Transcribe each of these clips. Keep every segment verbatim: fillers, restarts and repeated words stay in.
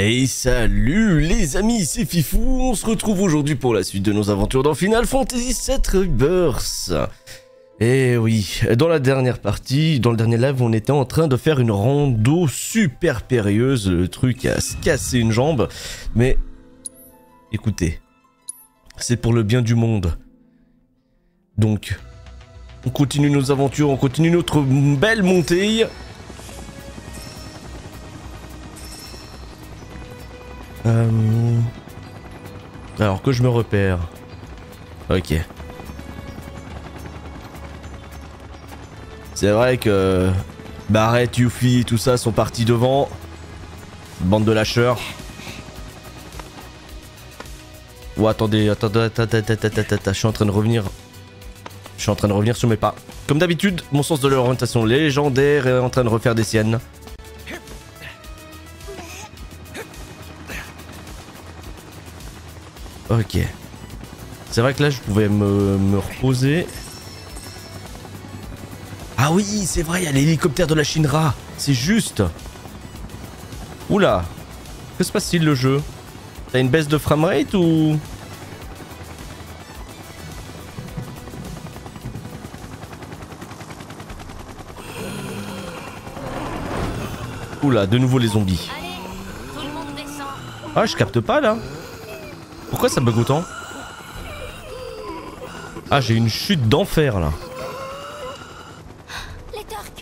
Hey, salut les amis, c'est Fifou, on se retrouve aujourd'hui pour la suite de nos aventures dans Final Fantasy sept Rebirth. Et oui, dans la dernière partie, dans le dernier live, on était en train de faire une rando super périlleuse, le truc à se casser une jambe. Mais, écoutez, c'est pour le bien du monde. Donc, on continue nos aventures, on continue notre belle montée. Euh... Alors que je me repère. Ok. C'est vrai que Barrett, Yuffie et tout ça sont partis devant. Bande de lâcheurs. Oh attendez, attendez, attendez, attendez, attendez, attendez, je suis en train de revenir. Je suis en train de revenir sur mes pas. Comme d'habitude, mon sens de l'orientation légendaire est en train de refaire des siennes. Ok. C'est vrai que là je pouvais me, me reposer. Ah oui, c'est vrai, il y a l'hélicoptère de la Shinra. C'est juste. Oula. Que se passe-t-il le jeu? T'as une baisse de framerate ou... Oula, de nouveau les zombies. Allez, tout le monde descend. Ah, je capte pas là. Pourquoi ça bug autant? Ah, j'ai une chute d'enfer là. Les torques.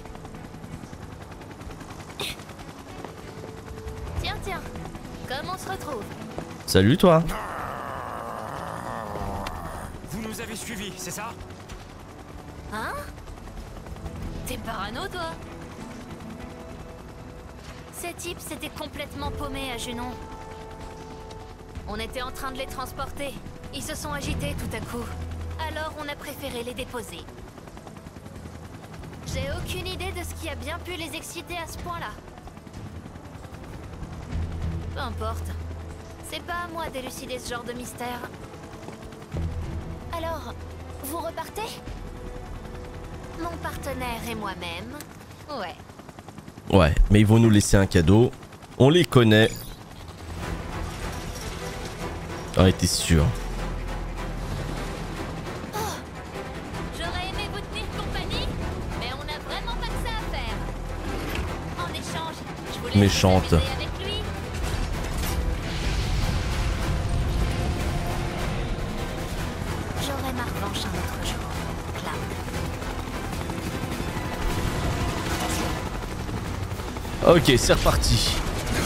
Tiens, tiens. Comme on se retrouve? Salut toi. Vous nous avez suivis, c'est ça? Hein? T'es parano, toi? Ces types s'étaient complètement paumés à Junon. On était en train de les transporter. Ils se sont agités tout à coup. Alors on a préféré les déposer. J'ai aucune idée de ce qui a bien pu les exciter à ce point-là. Peu importe. C'est pas à moi d'élucider ce genre de mystère. Alors, vous repartez? Mon partenaire et moi-même. Ouais. Ouais, mais ils vont nous laisser un cadeau. On les connaît. Ah, t'es sûr. Oh, j'aurais aimé vous tenir compagnie, mais on n'a vraiment pas que ça à faire. En échange, je voulais Méchante. vous amuser avec lui. J'aurai ma revanche un autre jour, Cloud. Ok, c'est reparti.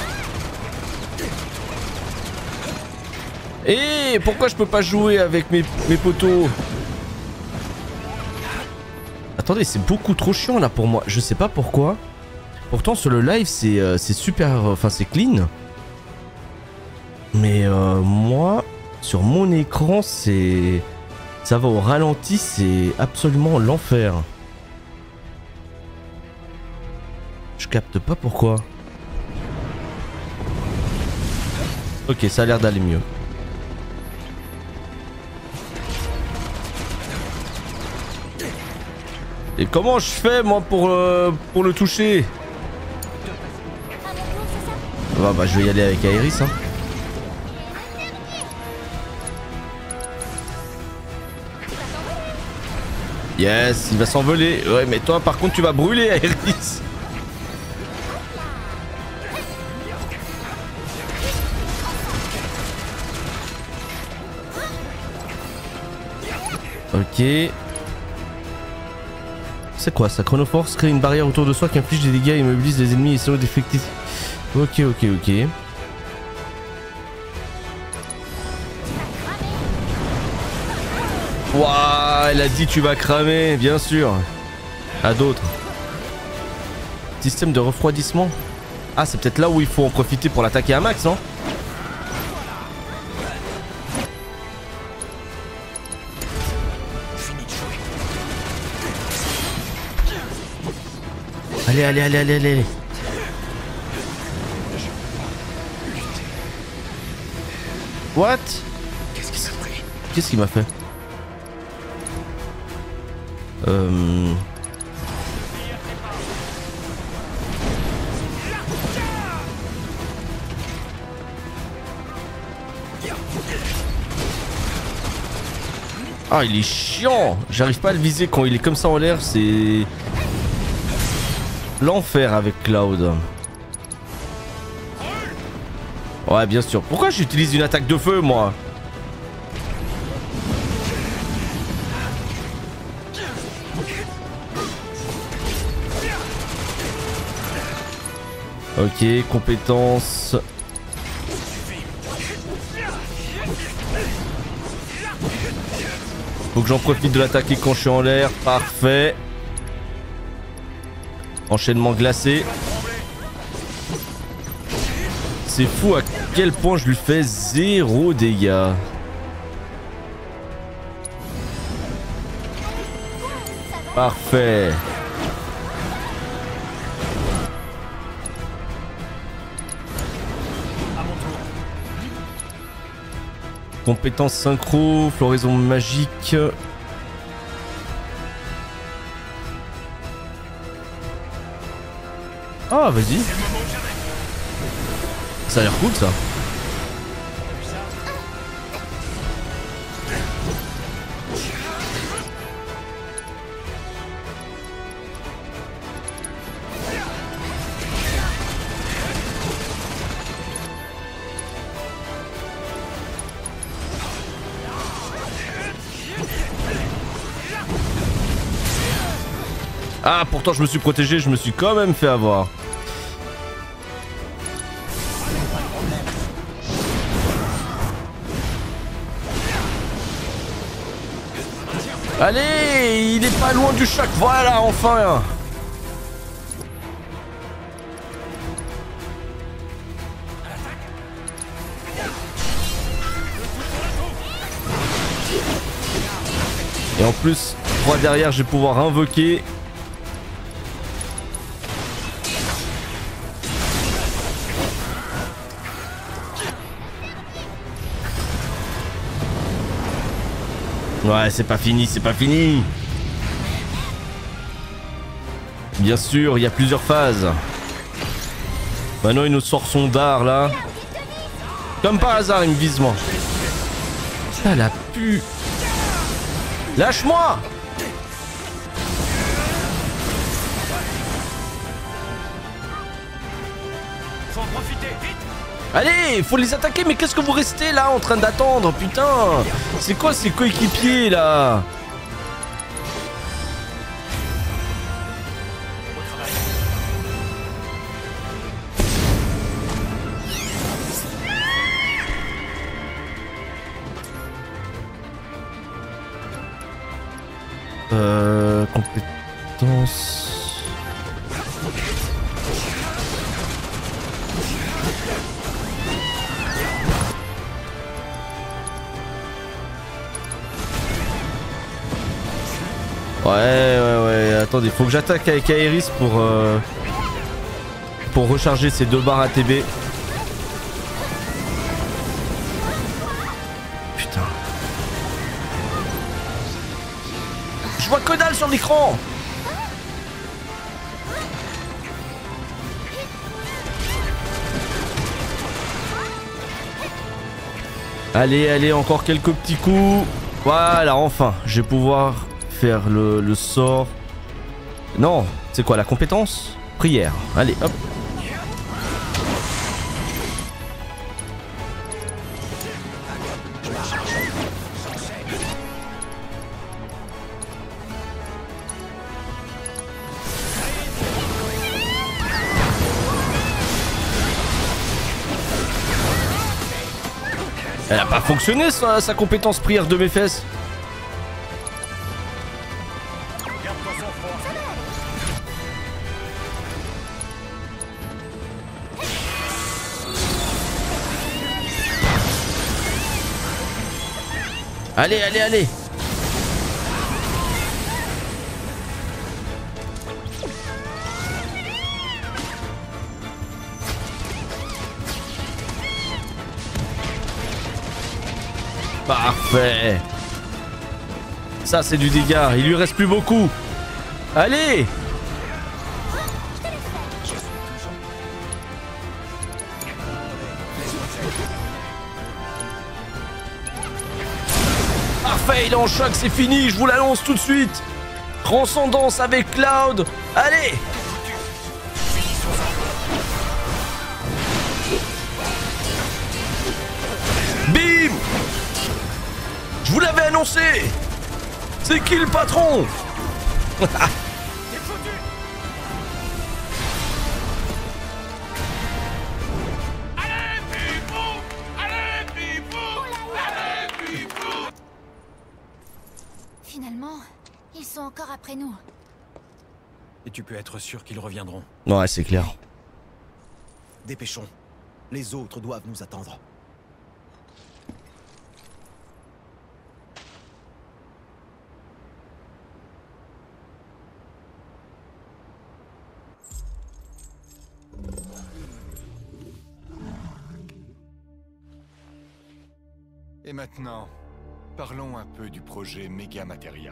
Et pourquoi je peux pas jouer avec mes, mes potos? Attendez, c'est beaucoup trop chiant là pour moi. Je sais pas pourquoi. Pourtant sur le live c'est euh, c'est super... Enfin c'est clean. Mais euh, moi, sur mon écran c'est... Ça va au ralenti, c'est absolument l'enfer. Je capte pas pourquoi. Ok, ça a l'air d'aller mieux. Et comment je fais moi pour, euh, pour le toucher? Ah bah je vais y aller avec Aeris hein. Yes, il va s'envoler. Ouais mais toi par contre tu vas brûler Aeris. Ok. C'est quoi ça? Chronoforce crée une barrière autour de soi qui inflige des dégâts et immobilise les ennemis et essaie d'effectuer. Ok, ok, ok. Waouh, elle a dit tu vas cramer, bien sûr. À d'autres. Système de refroidissement. Ah, c'est peut-être là où il faut en profiter pour l'attaquer à max, non? Allez, allez, allez, allez, allez. What? Qu'est-ce qui s'est pris? Qu'est-ce qu'il m'a fait? Euh... Ah, il est chiant. J'arrive pas à le viser quand il est comme ça en l'air. C'est l'enfer avec Cloud. Ouais, bien sûr. Pourquoi j'utilise une attaque de feu, moi? Ok, compétence. Faut que j'en profite de l'attaquer quand je suis en l'air. Parfait. Enchaînement glacé. C'est fou à quel point je lui fais zéro dégâts. Parfait. Compétence synchro, floraison magique. Ah, vas-y. Ça a l'air cool, ça. Ah, pourtant je me suis protégé, je me suis quand même fait avoir. Allez, il est pas loin du choc, voilà, enfin. Et en plus, moi derrière, je vais pouvoir invoquer. Ouais, c'est pas fini, c'est pas fini. Bien sûr, il y a plusieurs phases. Maintenant, il nous sort son dard, là. Comme par hasard, il me vise, moi. Ça la pue. Lâche-moi. Faut en profiter, vite. Allez, faut les attaquer, mais qu'est-ce que vous restez là en train d'attendre? Putain, c'est quoi ces coéquipiers là? Euh... Compétence... Ouais, ouais, ouais, attendez, faut que j'attaque avec Aeris pour, euh, pour recharger ces deux barres A T B. Putain. Je vois que dalle sur l'écran. Allez, allez, encore quelques petits coups. Voilà, enfin, je vais pouvoir... faire le, le sort. Non, c'est quoi la compétence? Prière. Allez, hop. Elle a pas fonctionné sa, sa compétence prière de mes fesses. Allez, allez, allez. Parfait. Ça, c'est du dégât. Il lui reste plus beaucoup. Allez. Parfait. Ouais, il est en choc, c'est fini, je vous l'annonce tout de suite. Transcendance avec Cloud. Allez. Bim. Je vous l'avais annoncé. C'est qui le patron? Finalement, ils sont encore après nous. Et tu peux être sûr qu'ils reviendront. Ouais, c'est clair. Dépêchons. Les autres doivent nous attendre. Et maintenant, parlons un peu du projet Mega Materia.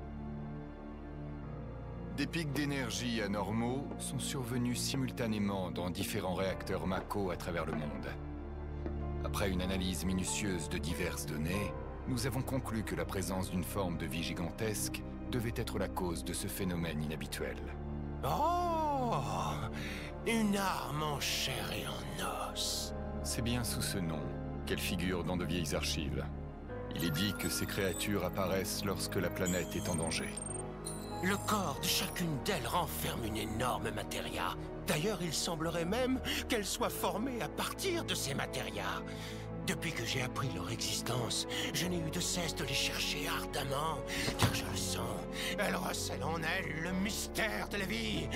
Des pics d'énergie anormaux sont survenus simultanément dans différents réacteurs Mako à travers le monde. Après une analyse minutieuse de diverses données, nous avons conclu que la présence d'une forme de vie gigantesque devait être la cause de ce phénomène inhabituel. Oh, une arme en chair et en os. C'est bien sous ce nom qu'elle figure dans de vieilles archives. Il est dit que ces créatures apparaissent lorsque la planète est en danger. Le corps de chacune d'elles renferme une énorme matéria. D'ailleurs, il semblerait même qu'elle soit formée à partir de ces matérias. Depuis que j'ai appris leur existence, je n'ai eu de cesse de les chercher ardemment, car je le sens, elles recèlent en elles le mystère de la vie.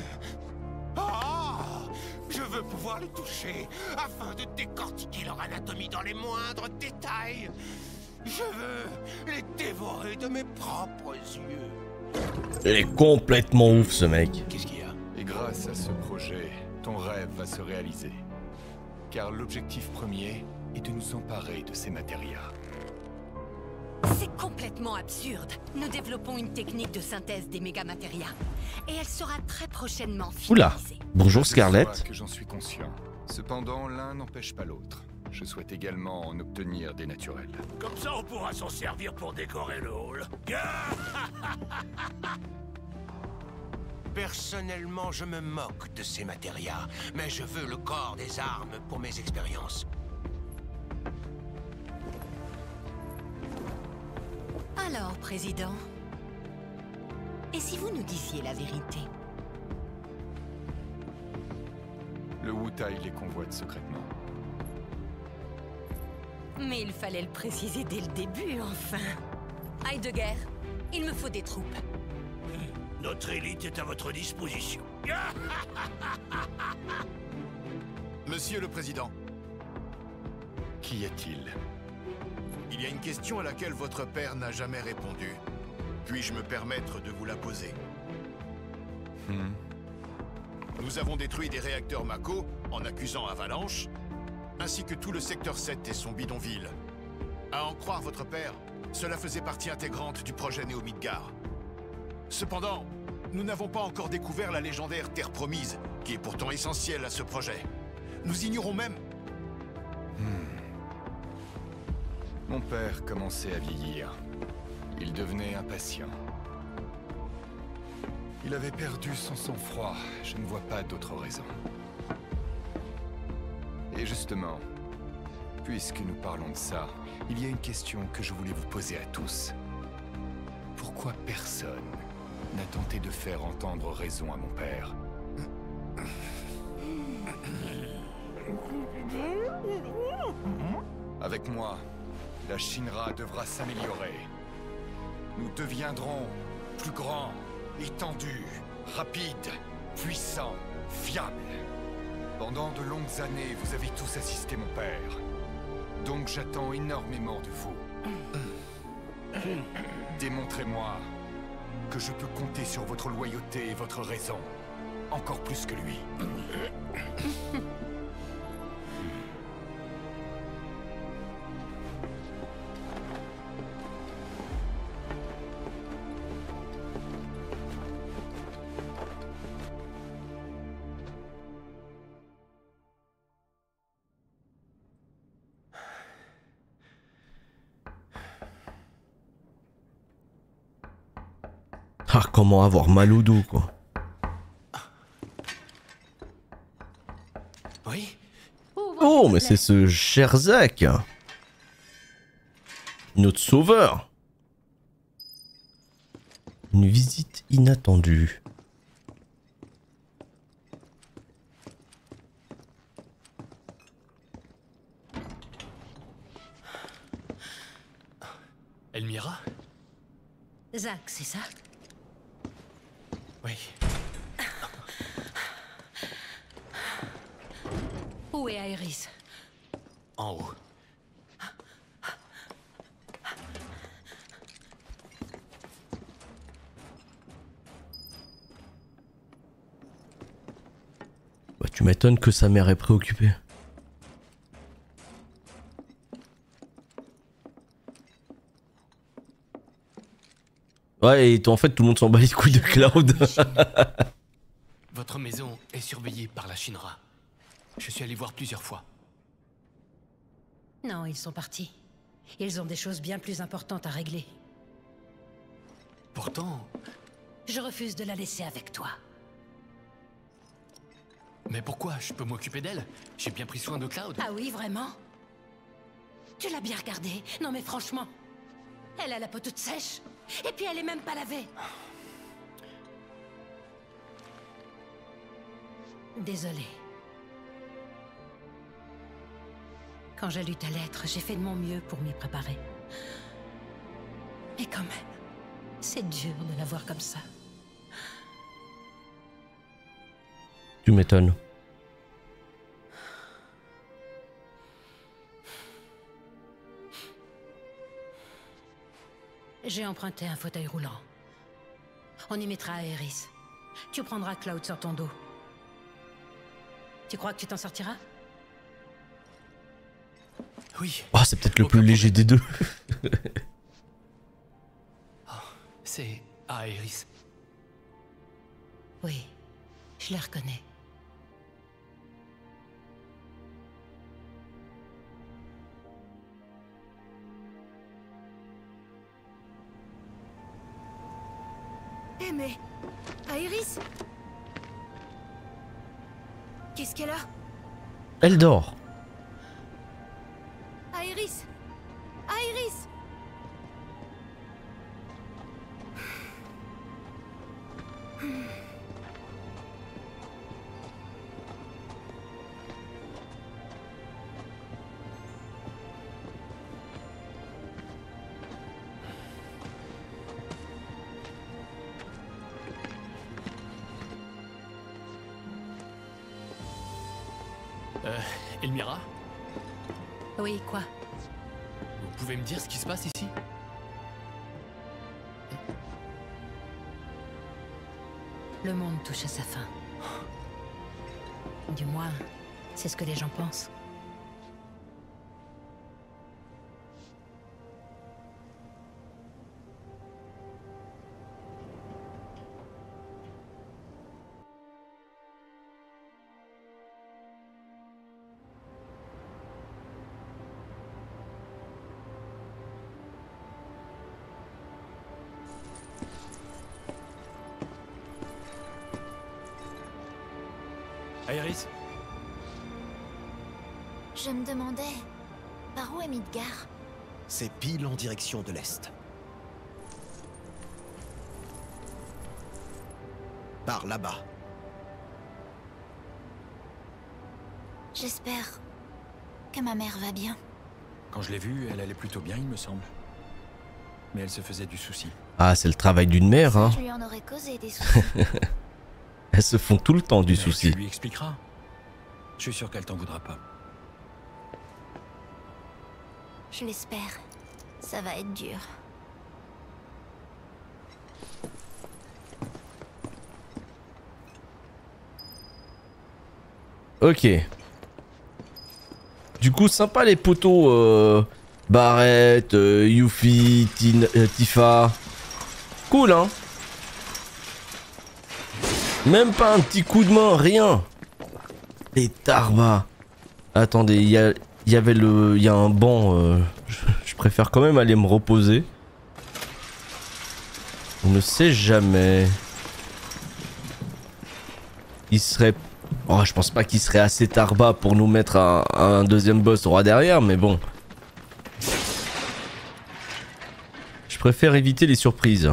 Oh, je veux pouvoir les toucher, afin de décortiquer leur anatomie dans les moindres détails. Je veux les dévorer de mes propres yeux. Il est complètement ouf ce mec. Qu'est-ce qu'il y a? Et grâce à ce projet, ton rêve va se réaliser. Car l'objectif premier est de nous emparer de ces matérias. C'est complètement absurde. Nous développons une technique de synthèse des mégamatérias. Et elle sera très prochainement Oula. finalisée. Bonjour Je Scarlett. sais que j'en suis conscient. Cependant, l'un n'empêche pas l'autre. Je souhaite également en obtenir des naturels. Comme ça, on pourra s'en servir pour décorer le hall. Personnellement, je me moque de ces matérias, mais je veux le corps des armes pour mes expériences. Alors, Président, et si vous nous disiez la vérité? Le Wutai les convoite secrètement. Mais il fallait le préciser dès le début, enfin. Heidegger, il me faut des troupes. Notre élite est à votre disposition. Monsieur le Président, Qu'y a-t-il? il y a une question à laquelle votre père n'a jamais répondu. Puis-je me permettre de vous la poser? Hmm. Nous avons détruit des réacteurs Mako en accusant Avalanche, ainsi que tout le secteur sept et son bidonville. À en croire votre père, cela faisait partie intégrante du projet Néo Midgar. Cependant, nous n'avons pas encore découvert la légendaire Terre Promise, qui est pourtant essentielle à ce projet. Nous ignorons même... Mon père commençait à vieillir. Il devenait impatient. Il avait perdu son sang-froid. Je ne vois pas d'autre raison. Et justement, puisque nous parlons de ça, il y a une question que je voulais vous poser à tous. Pourquoi personne n'a tenté de faire entendre raison à mon père? Avec moi, la Shinra devra s'améliorer. Nous deviendrons plus grands, étendus, rapides, puissants, fiables. Pendant de longues années, vous avez tous assisté mon père. Donc j'attends énormément de vous. Démontrez-moi que je peux compter sur votre loyauté et votre raison. Encore plus que lui. Ah, comment avoir mal au dos, quoi. Oui. Oh, mais c'est ce cher Zach. Notre sauveur. Une visite inattendue. Elmira? Zach, c'est ça? Oui. Où est Aerys? En haut. Bah, tu m'étonnes que sa mère est préoccupée. Ouais, et en fait, tout le monde s'en bat les couilles de Cloud. Votre maison est surveillée par la Shinra. Je suis allé voir plusieurs fois. Non, ils sont partis. Ils ont des choses bien plus importantes à régler. Pourtant... Je refuse de la laisser avec toi. Mais pourquoi? Je peux m'occuper d'elle. J'ai bien pris soin de Cloud. Ah oui, vraiment? Tu l'as bien regardée? Non mais franchement. Elle a la peau toute sèche. Et puis elle est même pas lavée. Désolée. Quand j'ai lu ta lettre, j'ai fait de mon mieux pour m'y préparer. Et quand même, c'est dur de la voir comme ça. Tu m'étonnes. J'ai emprunté un fauteuil roulant. On y mettra Aerys. Tu prendras Cloud sur ton dos. Tu crois que tu t'en sortiras? Oui. Oh, c'est peut-être le plus léger des deux. Oh, c'est Aerys. Oui, je la reconnais. Eh mais... Aerys? Qu'est-ce qu'elle a? Elle dort. Aerys! Aerys! Euh, Elmira? Oui, quoi? Vous pouvez me dire ce qui se passe ici? Le monde touche à sa fin. Du moins, c'est ce que les gens pensent. Aerys? Je me demandais... Par où est Midgar? C'est pile en direction de l'Est. Par là-bas. J'espère... que ma mère va bien. Quand je l'ai vue, elle allait plutôt bien, il me semble. Mais elle se faisait du souci. Ah, c'est le travail d'une mère, hein. Je lui en aurais causé des soucis. Elles se font tout le temps du Mais souci. Tu lui expliqueras. Je suis sûr qu'elle t'en voudra pas. Je l'espère. Ça va être dur. Ok. Du coup, sympa les poteaux. Euh, Barrett, euh, Yuffie, Tin, euh, Tifa. Cool, hein. Même pas un petit coup de main, rien. Les tarbas. Attendez, il y, a, y avait le... Il y a un banc. Euh, je, je préfère quand même aller me reposer. On ne sait jamais. Il serait... Oh, je pense pas qu'il serait assez tarba pour nous mettre un, un deuxième boss droit derrière, mais bon. Je préfère éviter les surprises.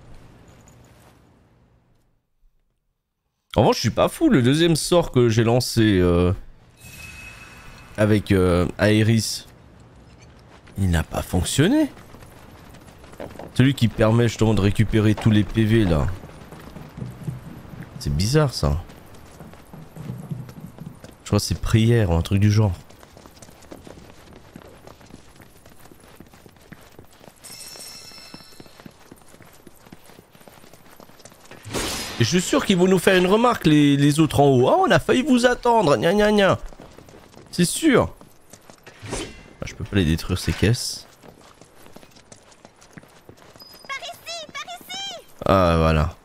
En revanche, je suis pas fou. Le deuxième sort que j'ai lancé euh, avec euh, Aerys, il n'a pas fonctionné. Celui qui permet justement de récupérer tous les P V là. C'est bizarre ça. Je crois que c'est prière ou un truc du genre. Et je suis sûr qu'ils vont nous faire une remarque les, les autres en haut. Oh, on a failli vous attendre, gna gna gna. C'est sûr. Ah, je peux pas les détruire ces caisses. Par ici, par ici. Ah voilà.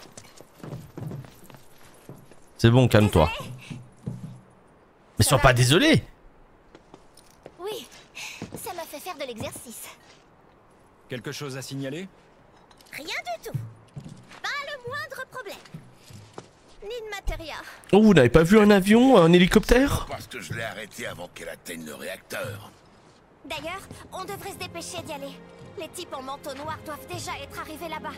C'est bon, calme-toi. Mais sois pas désolé. Oui, ça m'a fait faire de l'exercice. Quelque chose à signaler? Rien du tout. Pas le moindre problème. Ni de matéria. Oh, vous n'avez pas vu un avion, un hélicoptère? Parce que je l'ai arrêté avant qu'elle atteigne le réacteur. D'ailleurs, on devrait se dépêcher d'y aller. Les types en manteau noir doivent déjà être arrivés là-bas.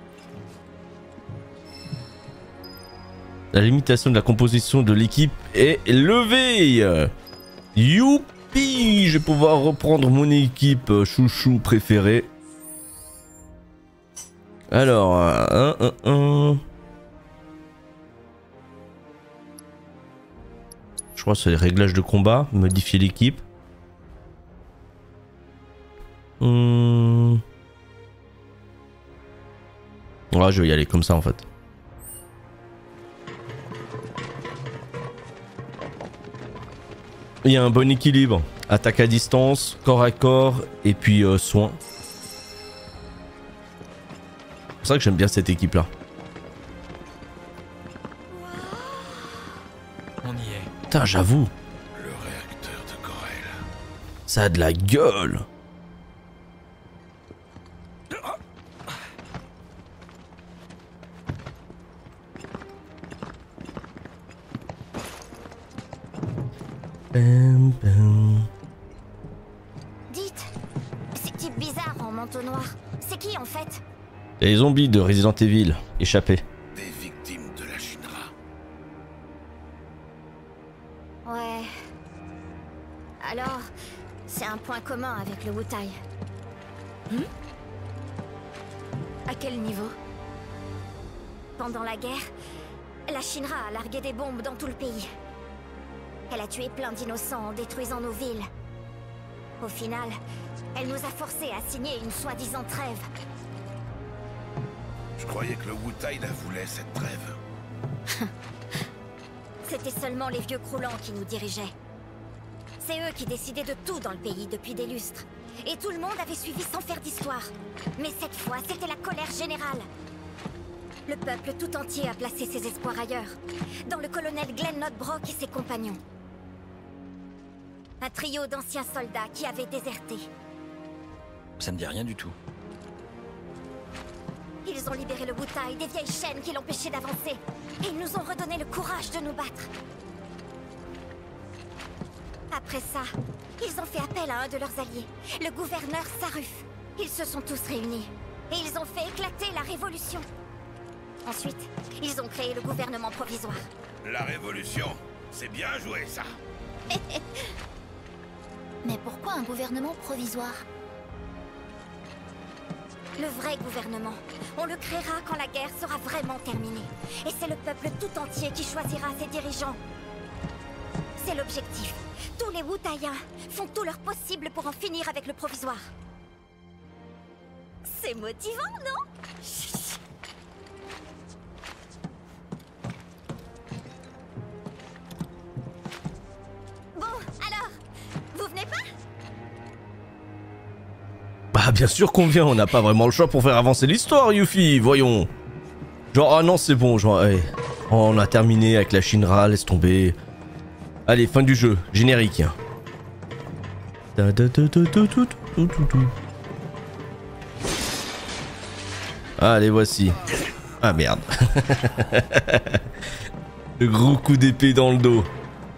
La limitation de la composition de l'équipe est levée. Youpi, je vais pouvoir reprendre mon équipe chouchou préférée. Alors, un, un, un. Je crois que c'est les réglages de combat, modifier l'équipe. Hum. Ouais, je vais y aller comme ça en fait. Il y a un bon équilibre. Attaque à distance, corps à corps et puis euh, soin. C'est pour ça que j'aime bien cette équipe là. On y est. Putain, j'avoue. Le réacteur de Corel. Ça a de la gueule. Bam, bam. Dites, ces types bizarres en manteau noir, c'est qui en fait? Les zombies de Resident Evil, échappés. Des victimes de la Shinra. Ouais. Alors, c'est un point commun avec le Wutai. Hmm? À quel niveau? Pendant la guerre, la Shinra a largué des bombes dans tout le pays. Elle a tué plein d'innocents en détruisant nos villes. Au final, elle nous a forcés à signer une soi-disant trêve. Je croyais que le Wutai la voulait, cette trêve. C'était seulement les vieux croulants qui nous dirigeaient. C'est eux qui décidaient de tout dans le pays depuis des lustres. Et tout le monde avait suivi sans faire d'histoire. Mais cette fois, c'était la colère générale. Le peuple tout entier a placé ses espoirs ailleurs. Dans le colonel Glenn Lodbrok et ses compagnons. Un trio d'anciens soldats qui avaient déserté. Ça me dit rien du tout. Ils ont libéré le Wutai des vieilles chaînes qui l'empêchaient d'avancer. Et ils nous ont redonné le courage de nous battre. Après ça, ils ont fait appel à un de leurs alliés, le gouverneur Saruf. Ils se sont tous réunis. Et ils ont fait éclater la révolution. Ensuite, ils ont créé le gouvernement provisoire. La révolution, c'est bien joué ça. Mais pourquoi un gouvernement provisoire? Le vrai gouvernement, on le créera quand la guerre sera vraiment terminée. Et c'est le peuple tout entier qui choisira ses dirigeants. C'est l'objectif. Tous les Wutaiens font tout leur possible pour en finir avec le provisoire. C'est motivant, non? Bon, alors, vous venez pas? Bah bien sûr qu'on vient, on n'a pas vraiment le choix pour faire avancer l'histoire, Yuffie, voyons. Genre, ah non, c'est bon, genre, hey, on a terminé avec la Shinra, laisse tomber. Allez, fin du jeu, générique. Ah, les voici. Ah merde. Le gros coup d'épée dans le dos.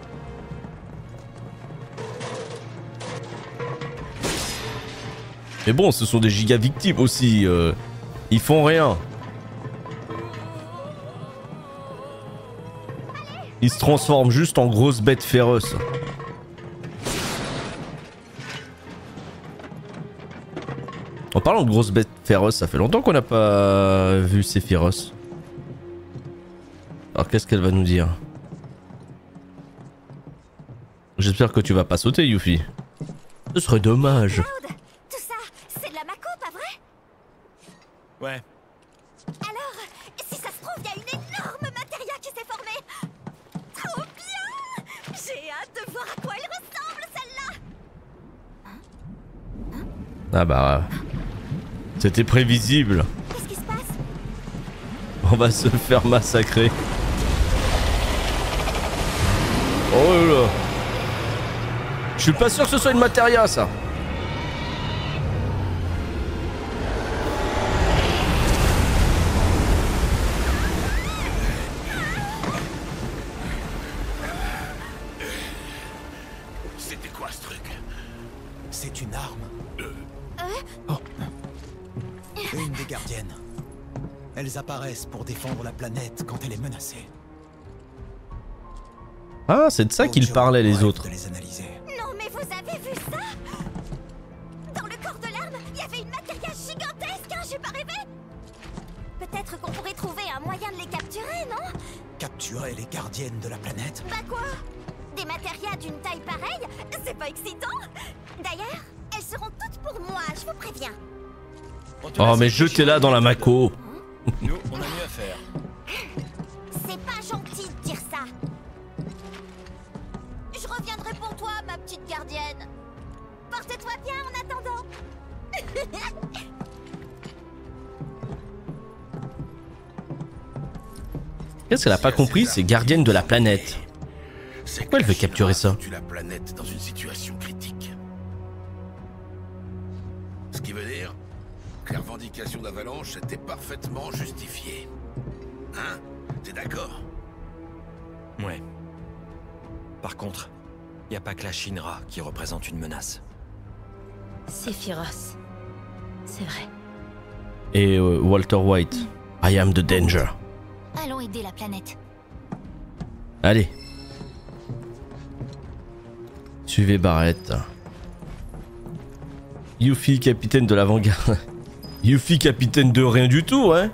Mais bon, ce sont des giga victimes aussi. Euh, ils font rien. Ils se transforment juste en grosses bêtes féroces. En parlant de grosses bêtes féroces, ça fait longtemps qu'on n'a pas vu ces féroces. Alors qu'est-ce qu'elle va nous dire? J'espère que tu vas pas sauter, Yuffie. Ce serait dommage. Cloud, tout ça, c'est de la Mako, pas vrai? Ouais. Alors, si ça se trouve, il y a une énorme matéria qui s'est formée. Trop bien! J'ai hâte de voir à quoi elle ressemble, celle-là. Ah bah... C'était prévisible. Qu'est-ce qui se passe? On va se faire massacrer. Oh là là. Je suis pas sûr que ce soit une matéria, ça. C'était quoi ce truc? C'est une arme. Euh Oh. Une des gardiennes. Elles apparaissent pour défendre la planète quand elle est menacée. Ah, c'est de ça qu'ils Ojo parlaient les rêve autres. de les analyser. Non, mais vous avez vu ça? Dans le corps de l'arme, il y avait une matéria gigantesque, hein, j'ai pas rêvé? Peut-être qu'on pourrait trouver un moyen de les capturer, non? Capturer les gardiennes de la planète? Bah quoi? Des matérias d'une taille pareille? C'est pas excitant? D'ailleurs, elles seront toutes pour moi, je vous préviens. Oh, mais jetez-la dans la Mako. Nous, on a mieux à faire. C'est pas gentil de dire ça. Je reviendrai pour toi, ma petite gardienne. Porte-toi bien en attendant. Qu'est-ce qu'elle a pas compris? C'est gardienne de la planète. Pourquoi elle veut capturer ça? Tu la planète dans une situation critique. Ce qui veut dire que la revendication d'Avalanche était parfaitement justifiée. Hein? T'es d'accord? Ouais. Par contre, y a pas que la Shinra qui représente une menace. Sephiroth. C'est vrai. Et euh, Walter White. I am the danger. Allons aider la planète. Allez. Suivez Barrett. Yuffie, capitaine de l'avant-garde. Yuffie, capitaine de rien du tout, hein.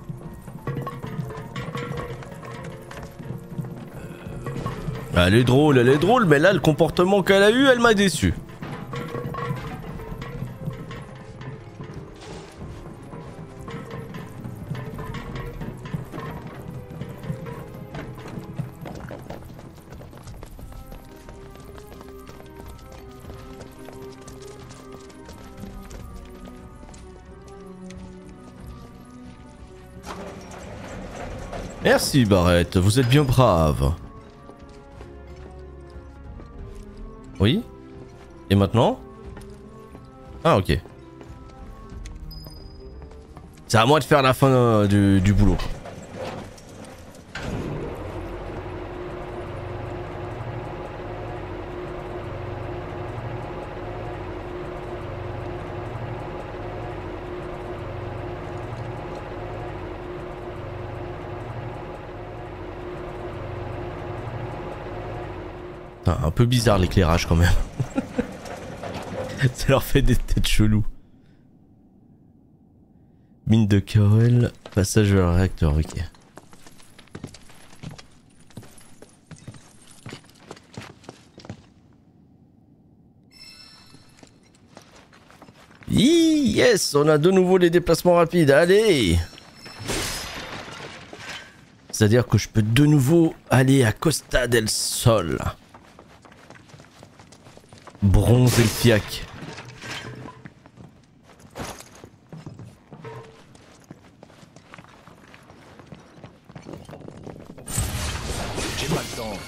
Elle est drôle, elle est drôle, mais là, le comportement qu'elle a eu, elle m'a déçu. Merci Barrett, vous êtes bien brave. Oui? Et maintenant? Ah ok. C'est à moi de faire la fin euh, du, du boulot. Un peu bizarre l'éclairage quand même. Ça leur fait des têtes cheloues. Mine de Corel, passage vers le réacteur, ok. Yes, on a de nouveau les déplacements rapides, allez. C'est-à-dire que je peux de nouveau aller à Costa del Sol. Bronze Elfiac. J'ai pas le temps.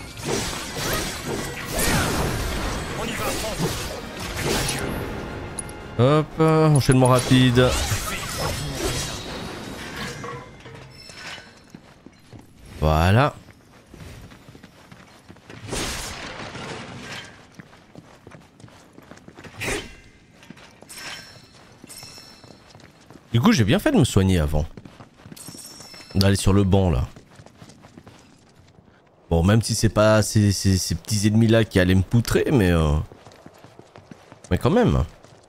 On y va, prends. Hop, enchaînement rapide. Voilà. Du coup, j'ai bien fait de me soigner avant. D'aller sur le banc là. Bon, même si c'est pas ces, ces, ces petits ennemis là qui allaient me poutrer, mais... Euh... Mais quand même.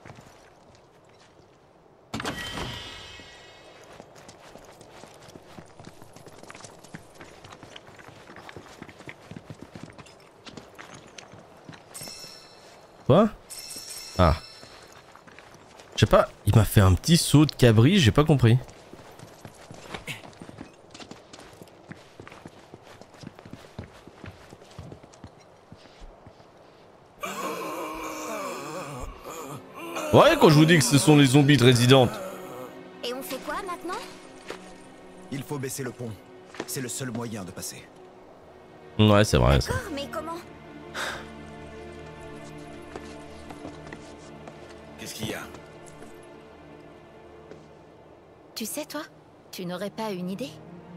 Quoi? Ah. Je sais pas, il m'a fait un petit saut de cabri, j'ai pas compris. Ouais, quand je vous dis que ce sont les zombies de Resident. Et on fait quoi maintenant? Il faut baisser le pont. C'est le seul moyen de passer. Ouais, c'est vrai ça. D'accord, mais comment? Qu'est-ce qu'il y a? Tu sais, toi, tu n'aurais pas une idée?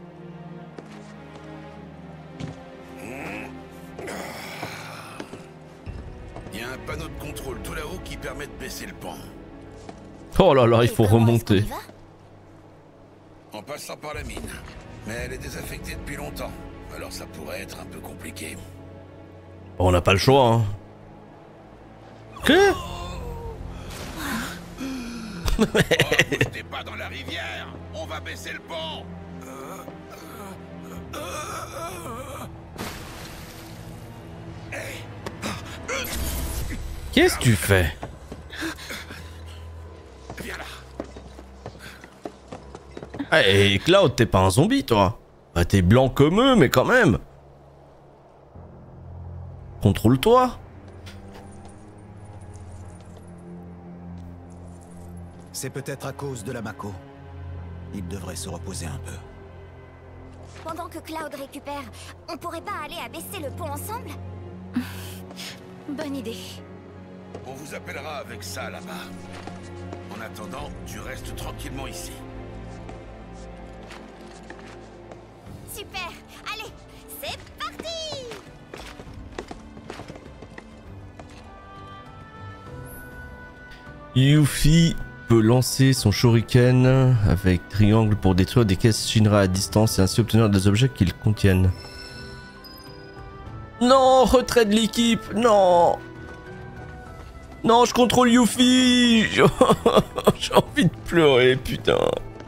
Il y a un panneau de contrôle tout là-haut qui permet de baisser le pont. Oh là là, il Et faut comment remonter. est-ce qu'on y va? En passant par la mine. Mais elle est désaffectée depuis longtemps. Alors ça pourrait être un peu compliqué. On n'a pas le choix, hein. Que? Oh, t'es pas dans la rivière. On va baisser le pont. Qu'est-ce que tu fais? Viens là. Ah, et Cloud, t'es pas un zombie, toi? Bah, t'es blanc comme eux, mais quand même. Contrôle-toi. C'est peut-être à cause de la Mako. Il devrait se reposer un peu. Pendant que Cloud récupère, on pourrait pas aller abaisser le pont ensemble? Bonne idée. On vous appellera avec ça là-bas. En attendant, tu restes tranquillement ici. Super. Allez, c'est parti. Yuffie peut lancer son shuriken avec triangle pour détruire des caisses Shinra à distance et ainsi obtenir des objets qu'ils contiennent. Non, retrait de l'équipe, non. Non, je contrôle Yuffie. J'ai envie de pleurer, putain.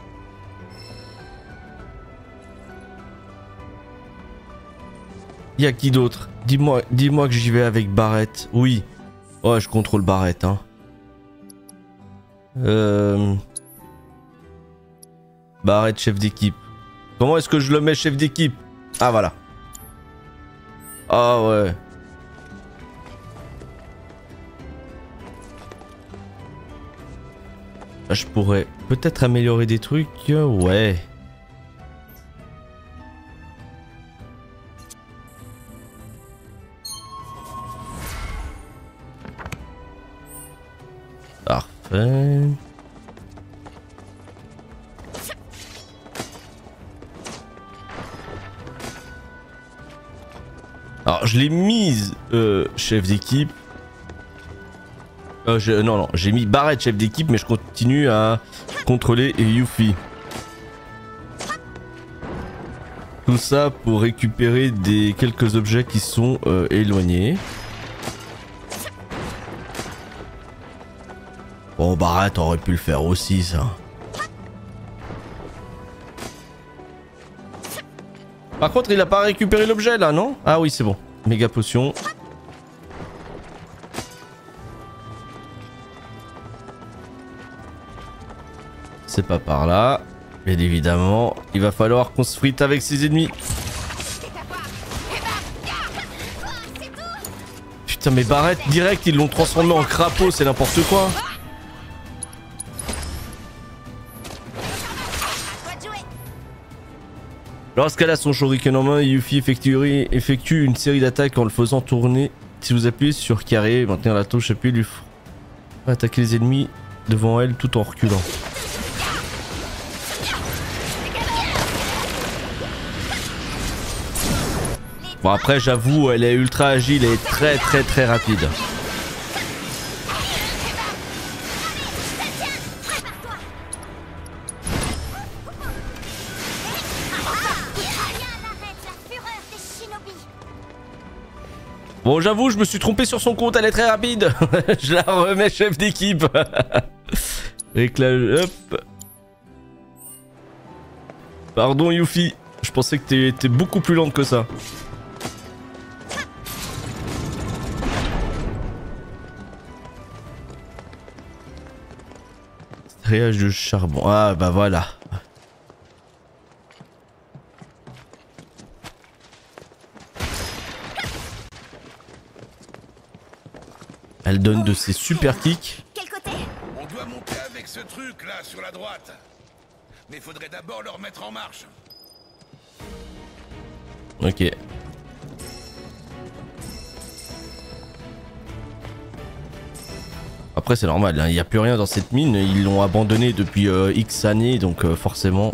Y'a qui d'autre? Dis-moi, dis-moi que j'y vais avec Barrett. Oui. Ouais, je contrôle Barrett, hein. Euh... Barrett, chef d'équipe. Comment est-ce que je le mets chef d'équipe? Ah, voilà. Ah ouais. Là, je pourrais peut-être améliorer des trucs. Ouais. Parfait. Alors je l'ai mise euh, chef d'équipe. Euh, je, non non, j'ai mis Barrett chef d'équipe, mais je continue à contrôler Yuffie. Tout ça pour récupérer des quelques objets qui sont euh, éloignés. Bon, Barrett aurait pu le faire aussi, ça. Par contre, il a pas récupéré l'objet, là, non? Ah oui, c'est bon. Méga potion. C'est pas par là. Bien évidemment, il va falloir qu'on se frite avec ses ennemis. Putain, mais Barrett, direct, ils l'ont transformé en crapaud, c'est n'importe quoi. Lorsqu'elle a son shuriken en main, Yuffie effectue, effectue une série d'attaques en le faisant tourner. Si vous appuyez sur carré, maintenir la touche appuyée lui fera attaquer les ennemis devant elle tout en reculant. Bon après j'avoue elle est ultra agile et très très très rapide. Bon j'avoue je me suis trompé sur son compte, elle est très rapide. Je la remets chef d'équipe. Réclage, hop. Pardon Yuffie, je pensais que t'étais beaucoup plus lente que ça. Triage de charbon, ah bah voilà. Elle donne de ses super kicks. Quel côté? On doit monter avec ce truc là sur la droite. Mais faudrait d'abord le remettre en marche. Ok. Après c'est normal, il hein, n'y a plus rien dans cette mine, ils l'ont abandonnée depuis euh, X années, donc euh, forcément...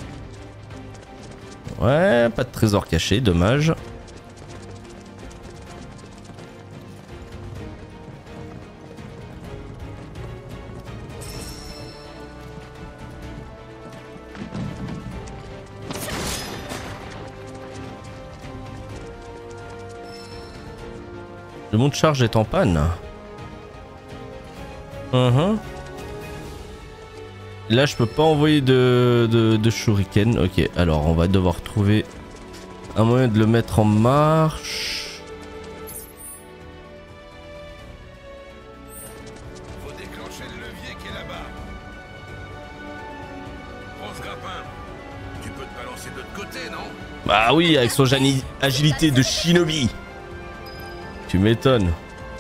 Ouais, pas de trésor caché, dommage. Le monte-charge est en panne. Uh-huh. Là, je peux pas envoyer de, de, de shuriken. Ok, alors on va devoir trouver un moyen de le mettre en marche. Faut déclencher le levier qui est là-bas. Grosse grappin. Tu peux te balancer de l'autre côté, non? Bah oui, avec son agilité de shinobi. Tu m'étonnes.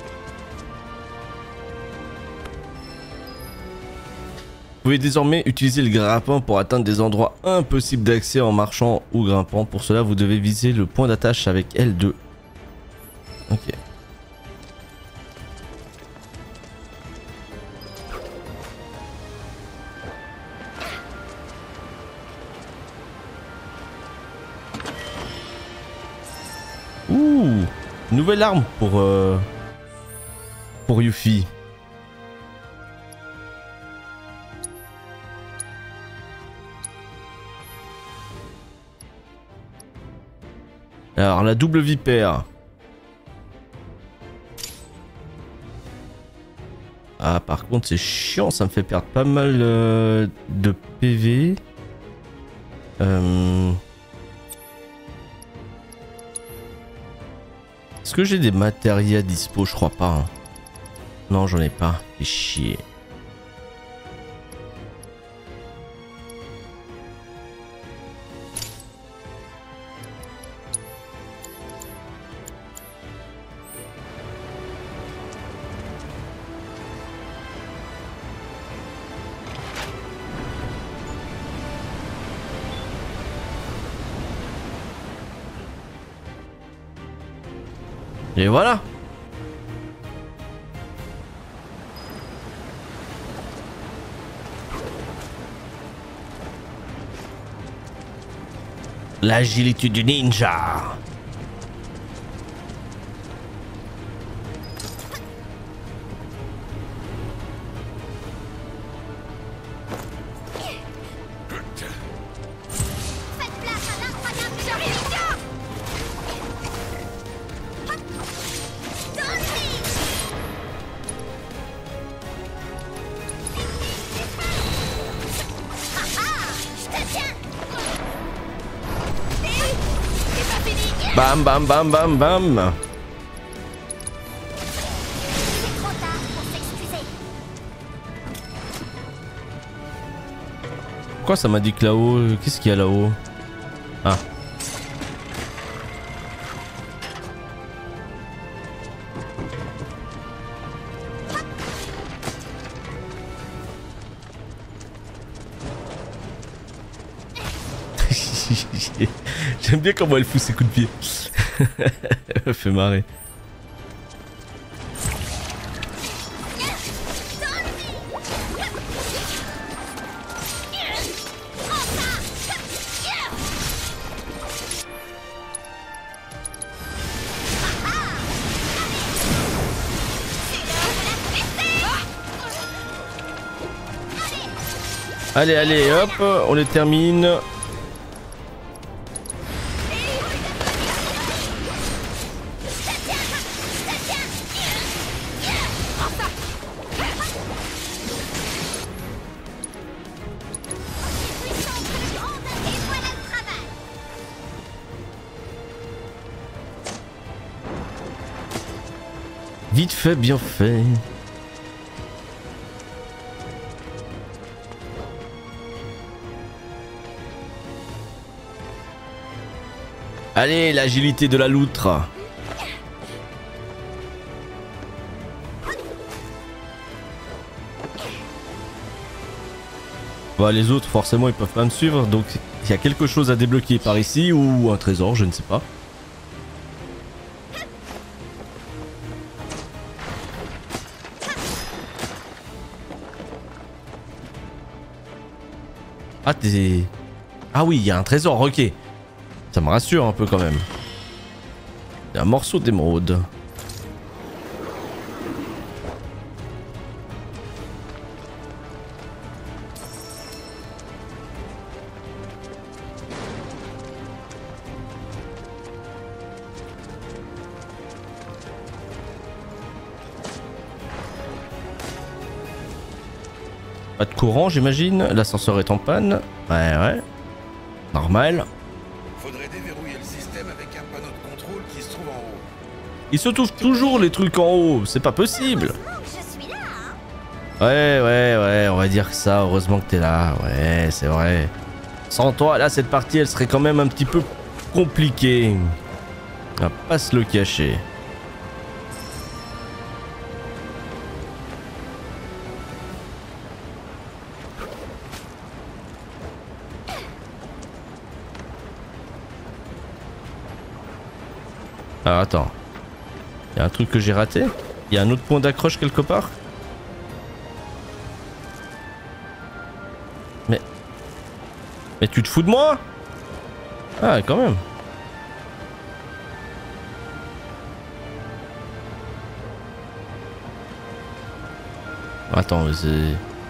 Vous pouvez désormais utiliser le grappin pour atteindre des endroits impossibles d'accès en marchant ou grimpant. Pour cela, vous devez viser le point d'attache avec L deux. Ok. Ouh, nouvelle arme pour euh, pour Yuffie. Alors la double vipère. Ah par contre c'est chiant, ça me fait perdre pas mal euh, de P V. Euh... Est-ce que j'ai des matériaux dispo? Je crois pas. Hein. Non j'en ai pas. Fais chier. Et voilà. L'agilité du ninja. Bam bam bam bam bam. C'est trop tard pour s'excuser. Pourquoi ça m'a dit que là-haut? Qu'est-ce qu'il y a là-haut? Ah. J'aime bien comment elle fout ses coups de pied. Elle me fait marrer. Allez, allez, hop, on les termine. Vite fait, bien fait. Allez, l'agilité de la loutre. Bah, les autres, forcément, ils peuvent pas me suivre. Donc, il y a quelque chose à débloquer par ici ou un trésor, je ne sais pas. Ah, t'es... Ah oui, il y a un trésor, ok. Ça me rassure un peu quand même. Il y a un morceau d'émeraude. Pas de courant, j'imagine. L'ascenseur est en panne. Ouais, ouais. Normal. Faudrait déverrouiller le système avec un panneau de contrôle qui se trouve en haut. Il se trouve toujours les trucs en haut. C'est pas possible. Je suis là, hein. Ouais, ouais, ouais. On va dire que ça. Heureusement que t'es là. Ouais, c'est vrai. Sans toi, là, cette partie, elle serait quand même un petit peu compliquée. On va pas se le cacher. Alors attends, il y a un truc que j'ai raté? Il y a un autre point d'accroche quelque part? Mais... Mais tu te fous de moi? Ah quand même. Attends, c'est...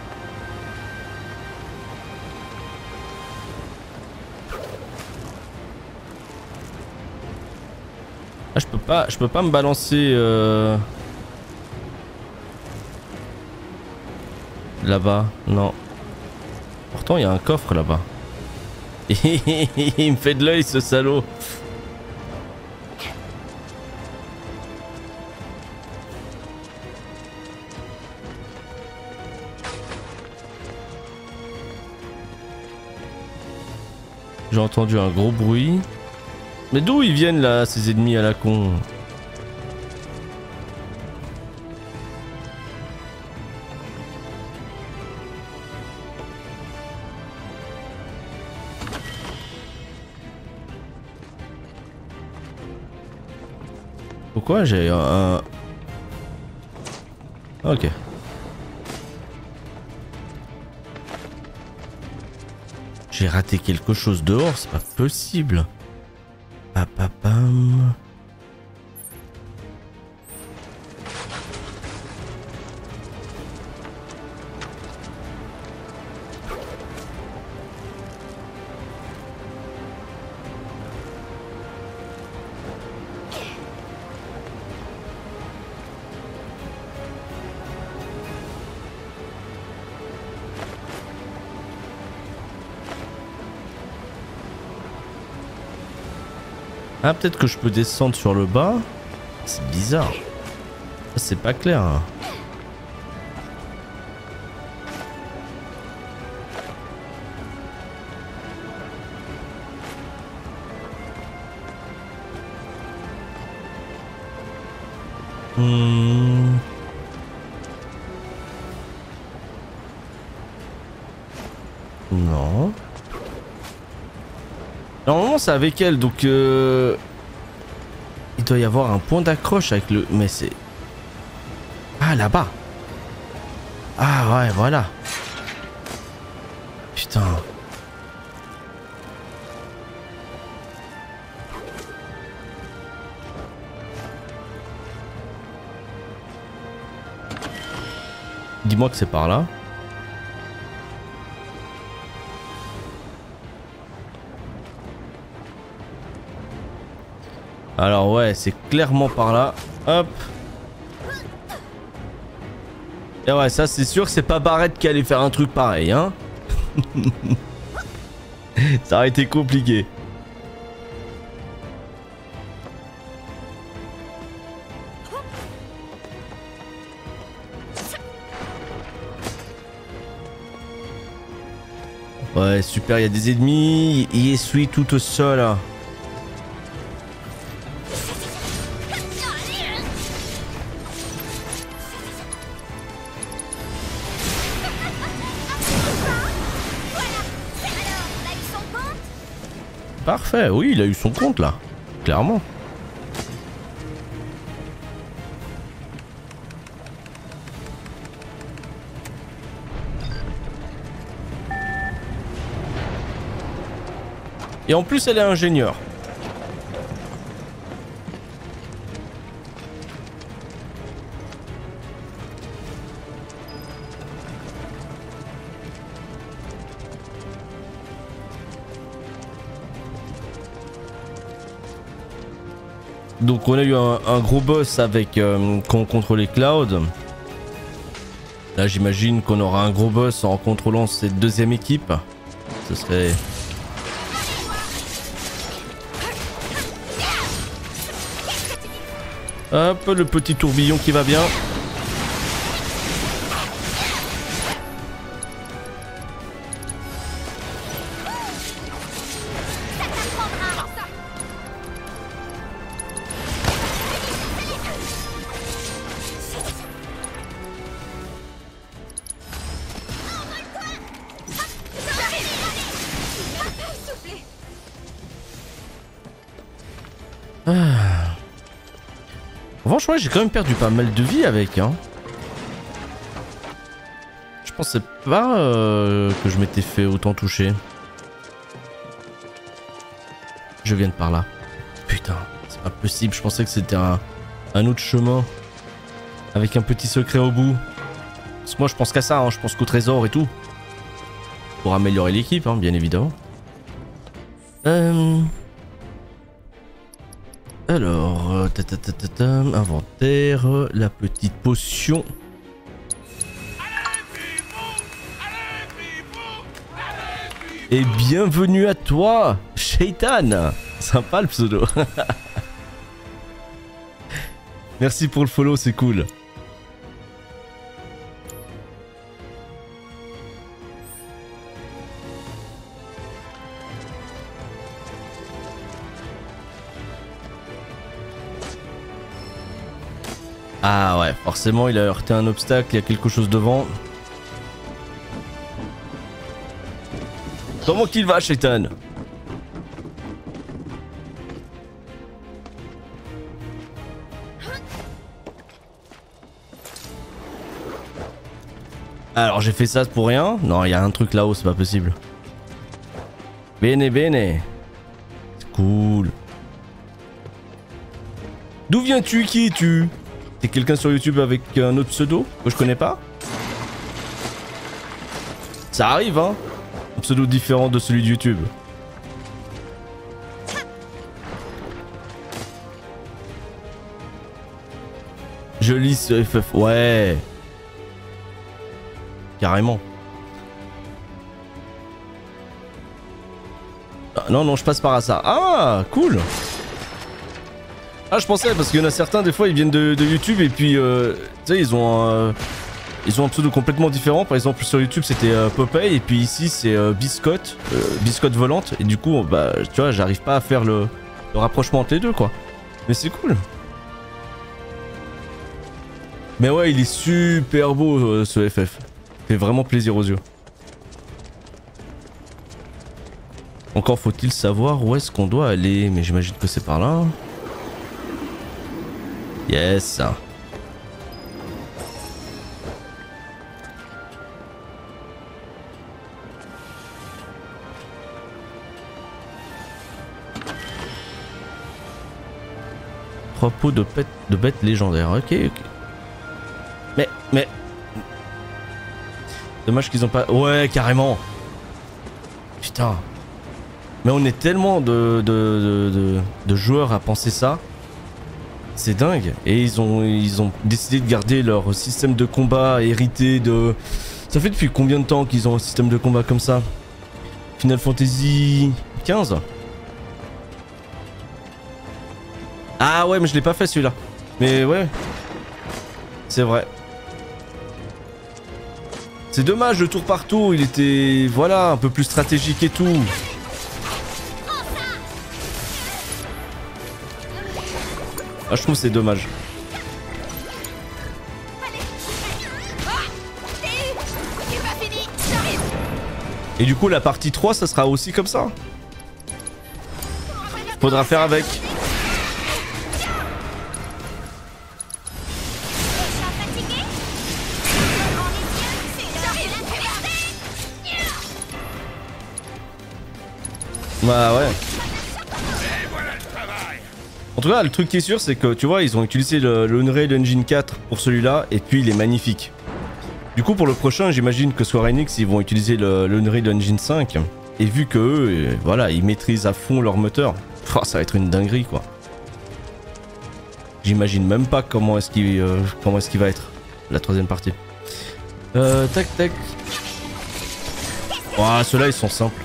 Ah, je peux pas, je peux pas me balancer euh... là-bas, non. Pourtant il y a un coffre là-bas. Il me fait de l'œil ce salaud. J'ai entendu un gros bruit. Mais d'où ils viennent là, ces ennemis à la con? Pourquoi j'ai un... Ok. J'ai raté quelque chose dehors, c'est pas possible. Papapam. Ah, peut-être que je peux descendre sur le bas. C'est bizarre. C'est pas clair. Hein. Hmm. Non. Normalement c'est avec elle, donc euh... il doit y avoir un point d'accroche avec le... Mais c'est... Ah, là-bas. Ah ouais, voilà. Putain. Dis-moi que c'est par là. Alors ouais, c'est clairement par là. Hop. Et ouais, ça c'est sûr que c'est pas Barrett qui allait faire un truc pareil, hein. Ça aurait été compliqué. Ouais, super, il y a des ennemis. Il essuie tout au sol. Parfait, oui, il a eu son compte là, clairement. Et en plus, elle est ingénieure. Donc on a eu un, un gros boss avec euh, quand on contrôlait Cloud. Là j'imagine qu'on aura un gros boss en contrôlant cette deuxième équipe. Ce serait... Hop, le petit tourbillon qui va bien. Franchement, j'ai quand même perdu pas mal de vie avec, hein. Je pensais pas euh, que je m'étais fait autant toucher. Je viens de par là. Putain, c'est pas possible. Je pensais que c'était un, un autre chemin avec un petit secret au bout. Parce que moi, je pense qu'à ça, hein. Je pense qu'au trésor et tout. Pour améliorer l'équipe, hein, bien évidemment. Euh... Alors, ta ta ta ta ta, inventaire, la petite potion. Et bienvenue à toi, Shaitan. Sympa le pseudo. Merci pour le follow, c'est cool. Ah ouais, forcément il a heurté un obstacle, il y a quelque chose devant. Comment qu'il va, Shaitan? Alors j'ai fait ça pour rien? Non, il y a un truc là-haut, c'est pas possible. Bene bene. C'est cool. D'où viens-tu? Qui es-tu? T'es quelqu'un sur YouTube avec un autre pseudo que je connais pas? Ça arrive, hein? Un pseudo différent de celui de YouTube. Je lis ce F F. Ouais. Carrément. Ah, non, non, je passe par ça. Ah, cool. Ah, je pensais parce qu'il y en a certains des fois ils viennent de, de YouTube et puis euh, tu sais ils ont un, ils ont un pseudo complètement différent. Par exemple sur YouTube c'était euh, Popeye et puis ici c'est euh, Biscotte, euh, Biscotte volante et du coup bah tu vois j'arrive pas à faire le, le rapprochement entre les deux quoi. Mais c'est cool. Mais ouais il est super beau euh, ce F F. Fait vraiment plaisir aux yeux. Encore faut-il savoir où est-ce qu'on doit aller, mais j'imagine que c'est par là. Yes. Trois pots de, pet, de bêtes légendaires. Ok, ok. Mais, mais... Dommage qu'ils ont pas... Ouais, carrément. Putain. Mais on est tellement de, de, de, de, de joueurs à penser ça. C'est dingue. Et ils ont, ils ont décidé de garder leur système de combat hérité de... Ça fait depuis combien de temps qu'ils ont un système de combat comme ça? Final Fantasy quinze? Ah ouais, mais je l'ai pas fait celui-là. Mais ouais. C'est vrai. C'est dommage, le tour par tour, il était... Voilà, un peu plus stratégique et tout. Ah, je trouve que c'est dommage. Et du coup, la partie trois, ça sera aussi comme ça. Faudra faire avec. Bah ouais. En tout cas, le truc qui est sûr, c'est que tu vois, ils ont utilisé le, le Unreal Engine quatre pour celui-là, et puis il est magnifique. Du coup, pour le prochain, j'imagine que Square Enix, ils vont utiliser le, le Unreal Engine cinq, et vu que eux, voilà, ils maîtrisent à fond leur moteur, oh, ça va être une dinguerie, quoi. J'imagine même pas comment est-ce qu'il euh, comment est-ce qu'il va être la troisième partie. Euh, tac, tac. Oh, ceux-là, ils sont simples.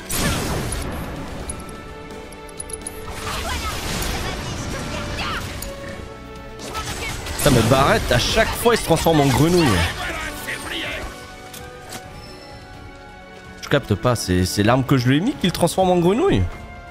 Putain, mais Barrett, à chaque fois, il se transforme en grenouille. Je capte pas, c'est l'arme que je lui ai mis qu'il transforme en grenouille.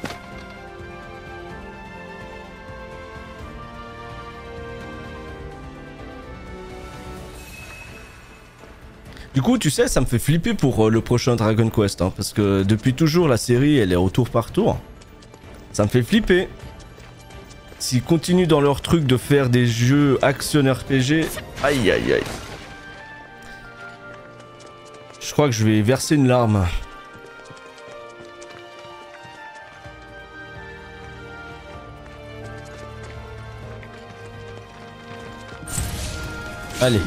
Du coup, tu sais, ça me fait flipper pour euh, le prochain Dragon Quest, hein, parce que depuis toujours, la série, elle est au tour par tour. Ça me fait flipper. S'ils continuent dans leur truc de faire des jeux action R P G, aïe aïe aïe. Je crois que je vais verser une larme. Allez.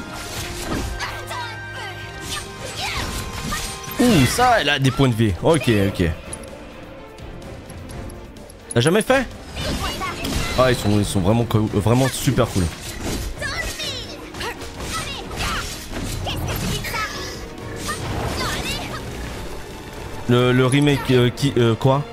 Ouh, ça, elle a des points de vie. Ok, ok. T'as jamais fait? Ah, ils sont, ils sont vraiment, vraiment super cool. Le, le remake euh, qui... Euh, quoi?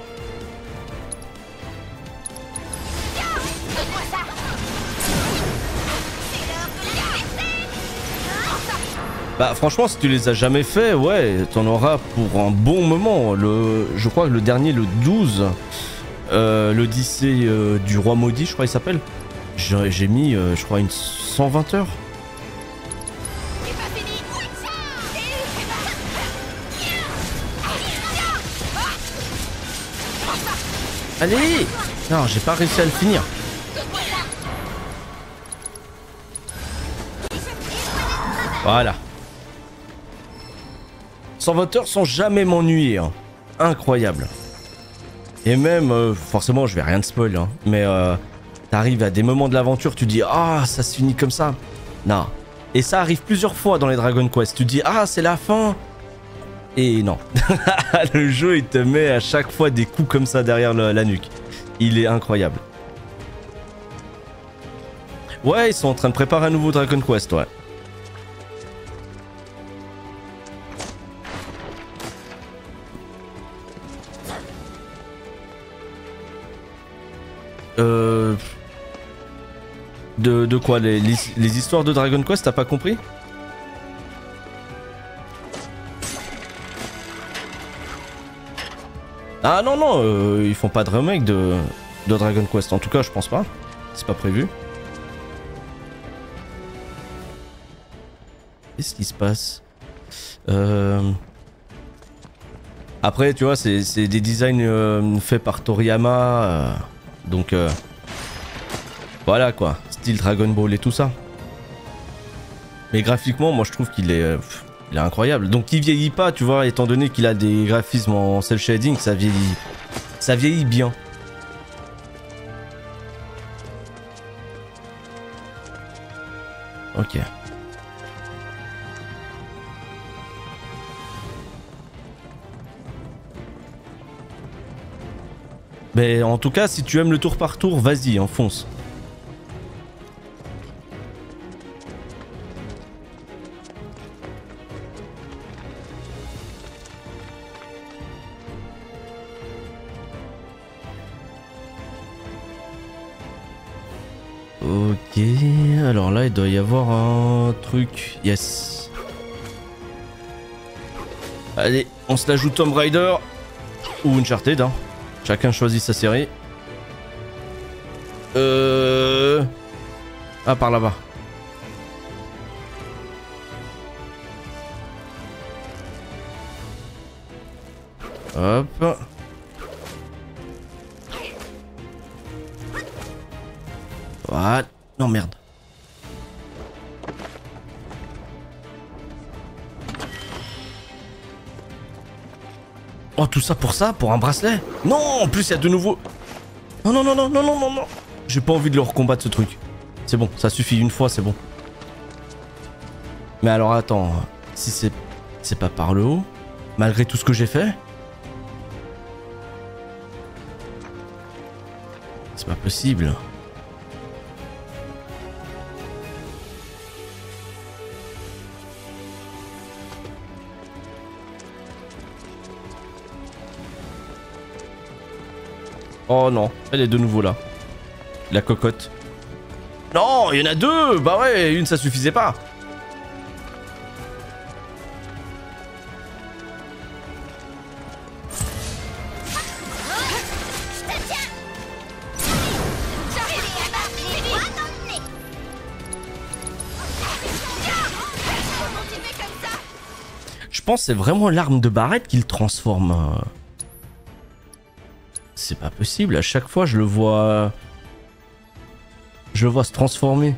Bah franchement, si tu les as jamais fait, ouais, t'en auras pour un bon moment. Le, je crois que le dernier, le douze... Euh, l'Odyssée euh, du Roi Maudit, je crois qu'il s'appelle. J'ai mis, euh, je crois, une cent vingt heures. Allez! Non, j'ai pas réussi à le finir. Voilà. cent vingt heures sans jamais m'ennuyer. Hein. Incroyable. Et même, euh, forcément, je vais rien te spoil, hein, mais euh, t'arrives à des moments de l'aventure, tu dis ah, ça se finit comme ça. Non. Et ça arrive plusieurs fois dans les Dragon Quest. Tu dis ah, c'est la fin. Et non. Le jeu, il te met à chaque fois des coups comme ça derrière le, la nuque. Il est incroyable. Ouais, ils sont en train de préparer un nouveau Dragon Quest, ouais. Euh... De, de quoi les, les, les histoires de Dragon Quest, t'as pas compris? Ah non, non, euh, ils font pas de remake de, de Dragon Quest. En tout cas, je pense pas. C'est pas prévu. Qu'est-ce qui se passe? euh... Après, tu vois, c'est des designs euh, faits par Toriyama. Euh, donc, euh, voilà quoi. Style Dragon Ball et tout ça. Mais graphiquement, moi je trouve qu'il est, euh, il est incroyable. Donc, il vieillit pas, tu vois, étant donné qu'il a des graphismes en cel shading, ça vieillit, ça vieillit bien. Ok. Mais en tout cas, si tu aimes le tour par tour, vas-y, hein, fonce. Ok, alors là il doit y avoir un truc, yes. Allez, on se la joue Tomb Raider ou Uncharted, hein. Chacun choisit sa série. Euh... Ah, par là-bas. Hop. Voilà. Non, merde. Oh, tout ça pour ça? Pour un bracelet? Non, en plus, il y a de nouveau... Non, non, non, non, non, non, non, non. J'ai pas envie de le recombattre, ce truc. C'est bon, ça suffit une fois, c'est bon. Mais alors, attends. Si c'est... C'est pas par le haut? Malgré tout ce que j'ai fait? C'est pas possible. Oh non, elle est de nouveau là. La cocotte. Non, il y en a deux. Bah ouais, une ça suffisait pas. Je pense que c'est vraiment l'arme de Barrett qui le transforme. C'est pas possible, à chaque fois je le vois... Je le vois se transformer.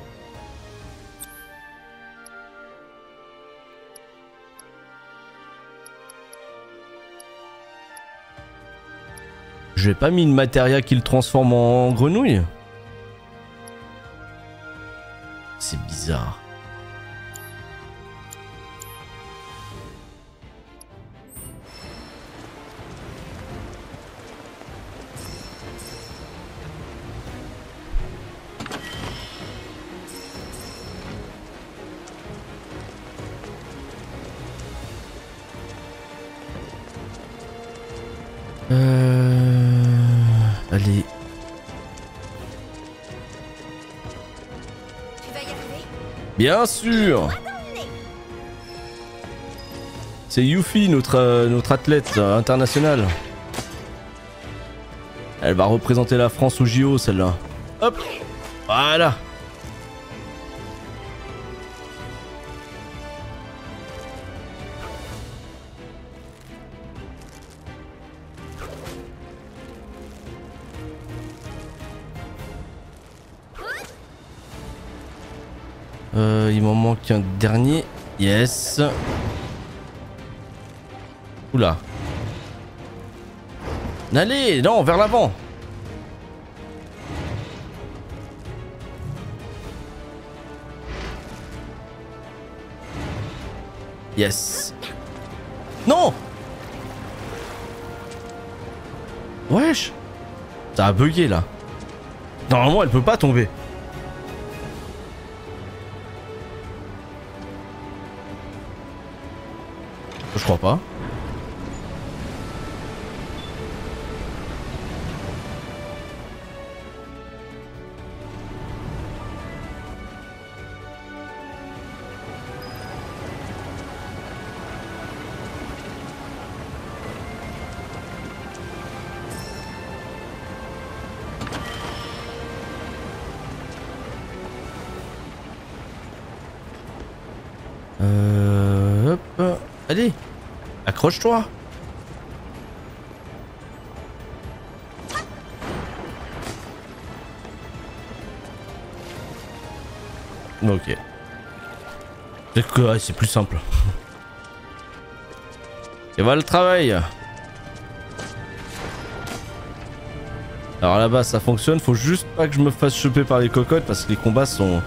J'ai pas mis une matéria qui le transforme en grenouille? C'est bizarre. Euh... Allez. Tu vas y arriver? Bien sûr. C'est Yuffie, notre, euh, notre athlète euh, internationale. Elle va représenter la France au J O, celle-là. Hop. Voilà. Euh, il m'en manque un dernier. Yes. Oula. Allez, non, vers l'avant. Yes. Non. Wesh. Ça a bugué là. Normalement, elle peut pas tomber. Je crois pas. Euh, hop. Allez. Accroche-toi. Ok. C'est que ouais, c'est plus simple. Et voilà le travail. Alors là-bas ça fonctionne, faut juste pas que je me fasse choper par les cocottes parce que les combats sont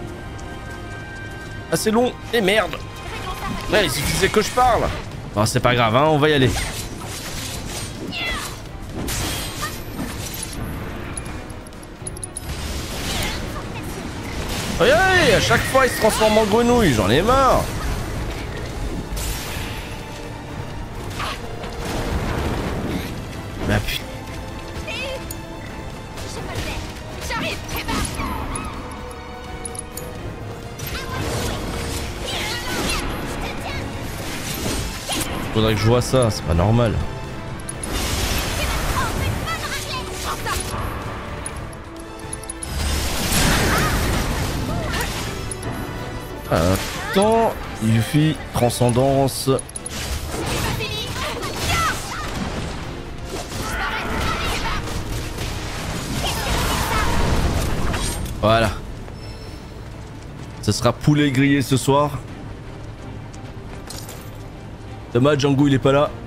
assez longs. Et merde. Ouais, il suffisait que je parle. Oh, c'est pas grave, hein, on va y aller. Regardez, à chaque fois il se transforme en grenouille, j'en ai marre. Bah putain. Faudrait que je vois ça, c'est pas normal. Attends, Yuffie, transcendance. Voilà. Ce sera poulet grillé ce soir. Dommage, Django il est pas là.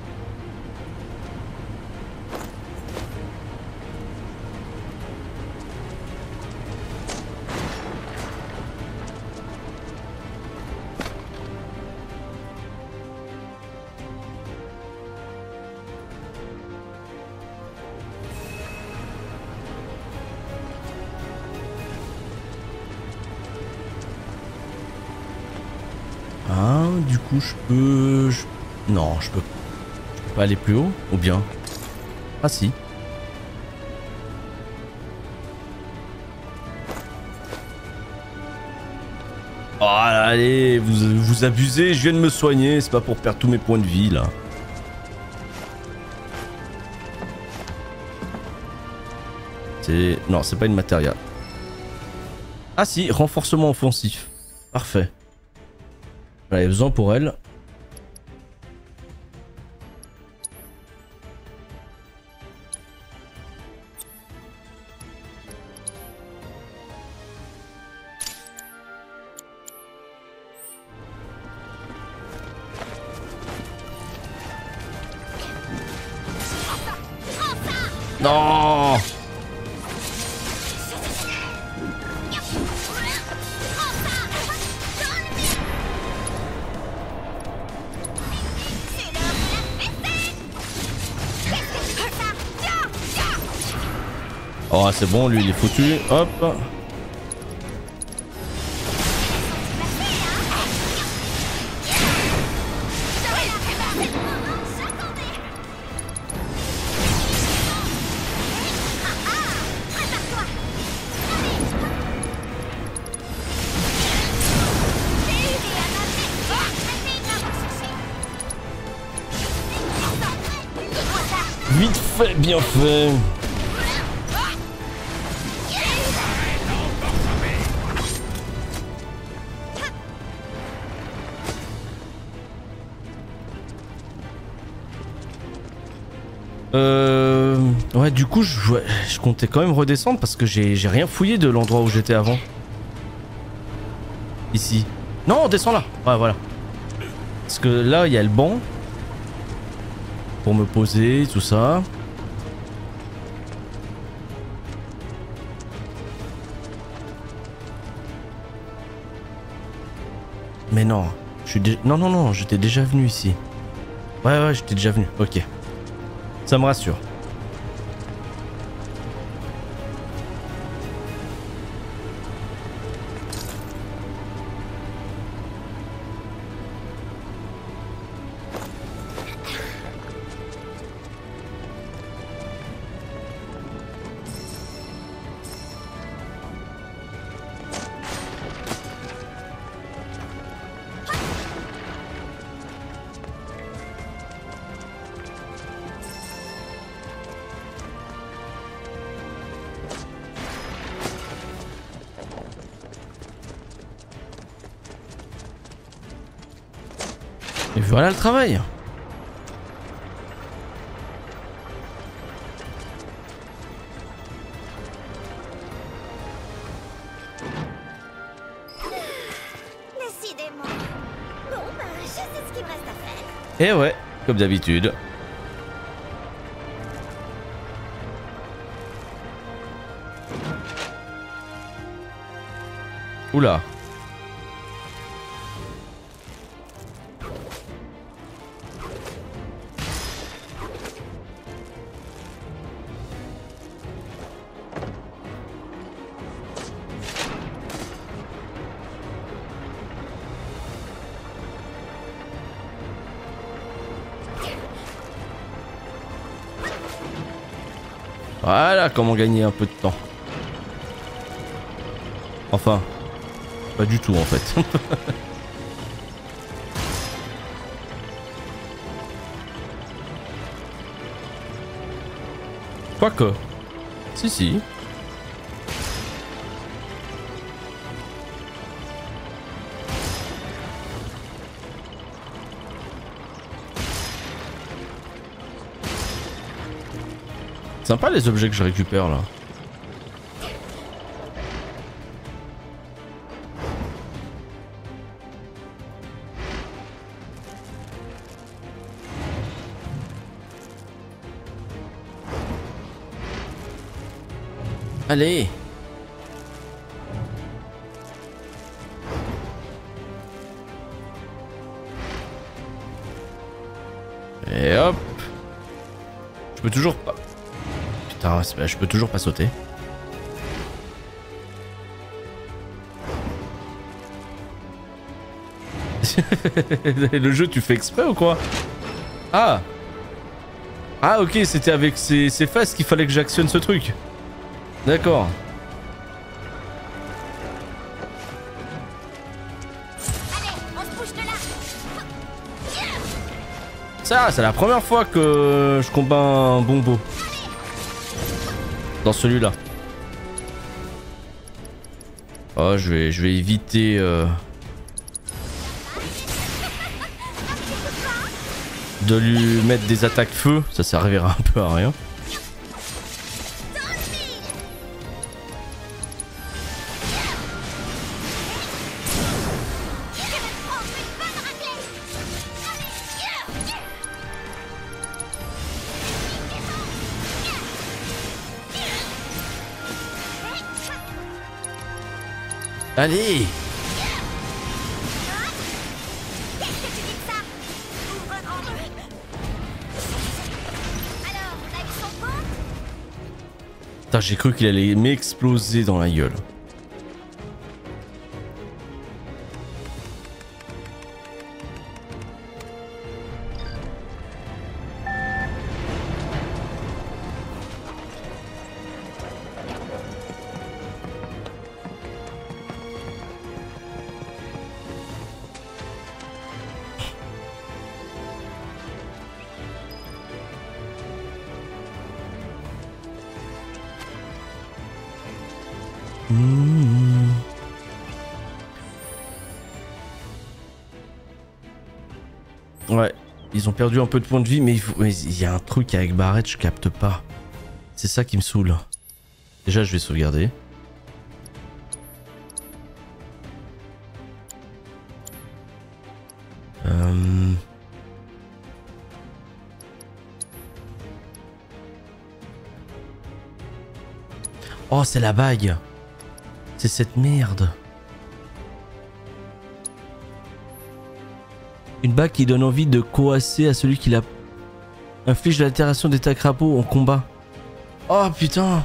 Ah, du coup je peux... je- Non, je peux... je peux pas aller plus haut, ou bien... Ah si. Oh allez, vous, vous abusez, je viens de me soigner, c'est pas pour perdre tous mes points de vie là. C'est... Non, c'est pas une matéria. Ah si, renforcement offensif. Parfait. J'en avais besoin pour elle. Non! Oh c'est bon, lui il est foutu, hop. Vite fait, bien fait. Euh... Ouais, du coup, je, je comptais quand même redescendre parce que j'ai rien fouillé de l'endroit où j'étais avant. Ici. Non, on descend là. Ouais, voilà. Parce que là, il y a le banc. Pour me poser, tout ça. Mais non. Je suis dé... Non, non, non, j'étais déjà venu ici. Ouais, ouais, j'étais déjà venu. Ok. Ça me rassure. Et voilà le travail. Décidément. Bon, bah, je sais ce qu'il me reste à faire. Et ouais, comme d'habitude. Oula. Voilà comment gagner un peu de temps. Enfin, pas du tout en fait. Quoique. Si si. Sympa les objets que je récupère là. Allez. Et hop. Je peux toujours pas... Putain, je peux toujours pas sauter. Le jeu, tu fais exprès ou quoi? Ah. Ah ok, c'était avec ces, ces faces qu'il fallait que j'actionne ce truc. D'accord. Ça, c'est la première fois que je combats un Bombo. Dans celui-là. Oh, je vais, je vais éviter... Euh... de lui mettre des attaques feu. Ça servira un peu à rien. Allez! Putain, j'ai cru qu'il allait m'exploser dans la gueule. Mmh. Ouais, ils ont perdu un peu de points de vie, mais il, faut... mais il y a un truc avec Barrett, je capte pas. C'est ça qui me saoule. Déjà, je vais sauvegarder. Euh... Oh, c'est la bague. C'est cette merde. Une bague qui donne envie de coasser à celui qui la inflige l'altération d'état crapaud en combat. Oh putain.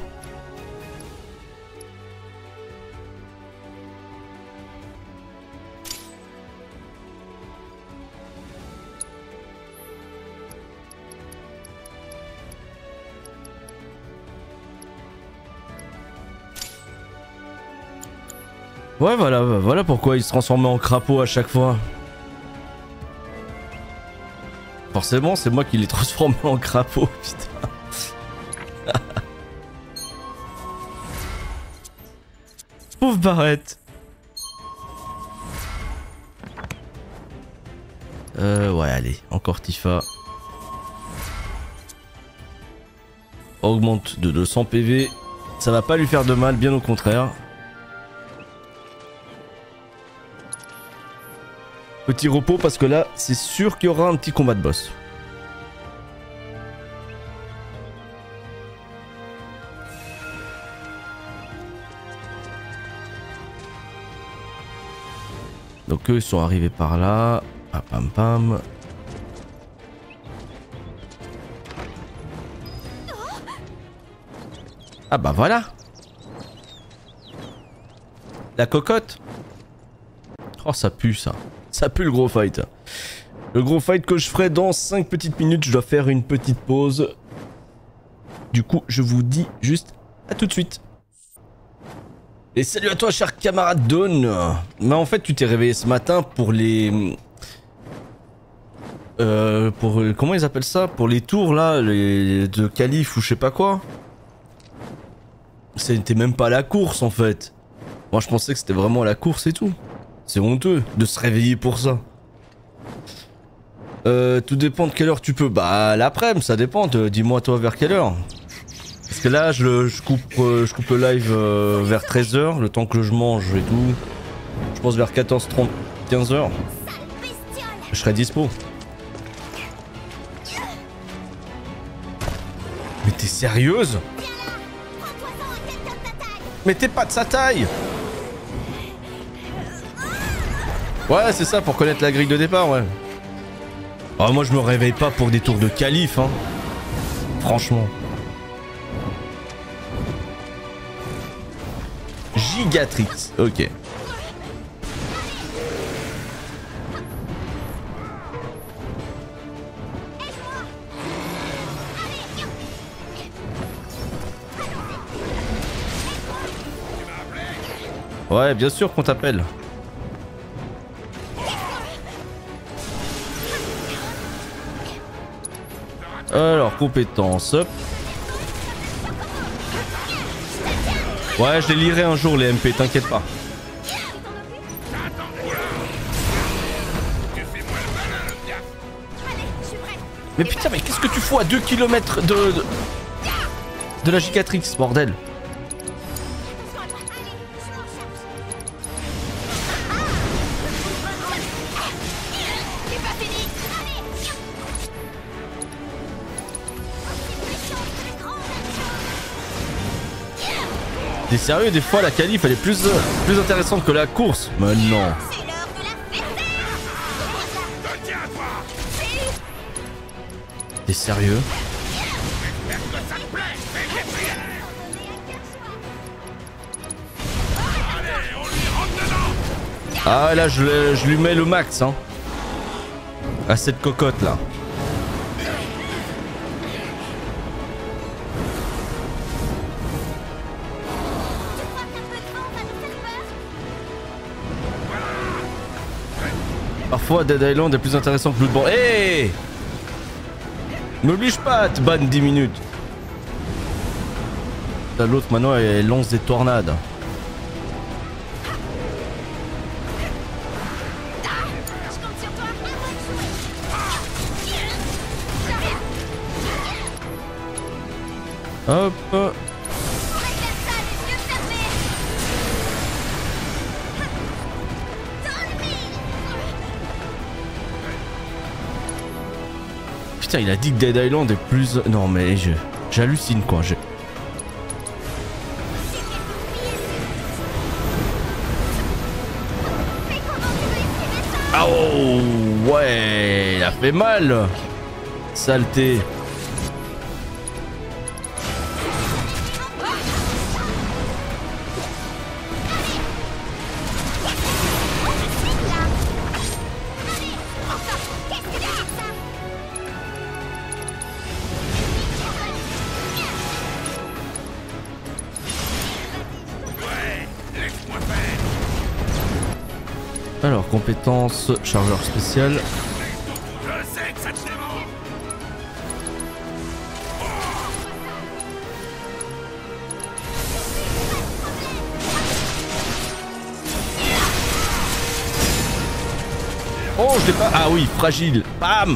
Ouais, voilà, voilà pourquoi il se transformait en crapaud à chaque fois. Forcément, c'est moi qui l'ai transformé en crapaud, putain. Pauvre Barrett. Euh, ouais, allez, encore Tifa. Augmente de deux cents P V. Ça va pas lui faire de mal, bien au contraire. Petit repos parce que là, c'est sûr qu'il y aura un petit combat de boss. Donc eux, ils sont arrivés par là. Pam pam pam. Ah bah voilà. La cocotte. Oh, ça pue ça. Ça pue le gros fight. Le gros fight que je ferai dans cinq petites minutes. Je dois faire une petite pause. Du coup, je vous dis juste à tout de suite. Et salut à toi, cher camarade Dawn. Mais en fait, tu t'es réveillé ce matin pour les... Euh, pour... Comment ils appellent ça? Pour les tours, là, les... de calife ou je sais pas quoi. C'était même pas la course, en fait. Moi, je pensais que c'était vraiment la course et tout. C'est honteux de se réveiller pour ça. Euh, tout dépend de quelle heure tu peux. Bah, l'après-midi, ça dépend. Dis-moi, toi, vers quelle heure? Parce que là, je, je, coupe, euh, je coupe le live euh, vers treize heures, le temps que je mange et tout. Je pense vers quatorze trente, quinze heures. Je serai dispo. Mais t'es sérieuse? Mais t'es pas de sa taille. Ouais, c'est ça, pour connaître la grille de départ, ouais. Oh, moi, je me réveille pas pour des tours de calife, hein. Franchement. Gigatrix, ok. Ouais, bien sûr qu'on t'appelle. Alors, compétences. Ouais, je les lirai un jour les M P, t'inquiète pas. Mais putain, mais qu'est-ce que tu fous à deux kilomètres de, de... de la Gigatrix, bordel? T'es sérieux, des fois la qualif elle est plus, euh, plus intéressante que la course? Mais non. T'es sérieux? Ah là je, je lui mets le max hein. À cette cocotte là. Parfois Dead Island est plus intéressant que Bloodborne. Hé hey, m'oblige pas à te ban dix minutes. L'autre maintenant elle lance des tornades. Hop. Putain, il a dit que Dead Island est plus... Non mais je... j'hallucine quoi. Je... Oh ouais, il a fait mal. Saleté. Alors, compétence, chargeur spécial. Oh, je l'ai pas. Ah oui, fragile. Bam.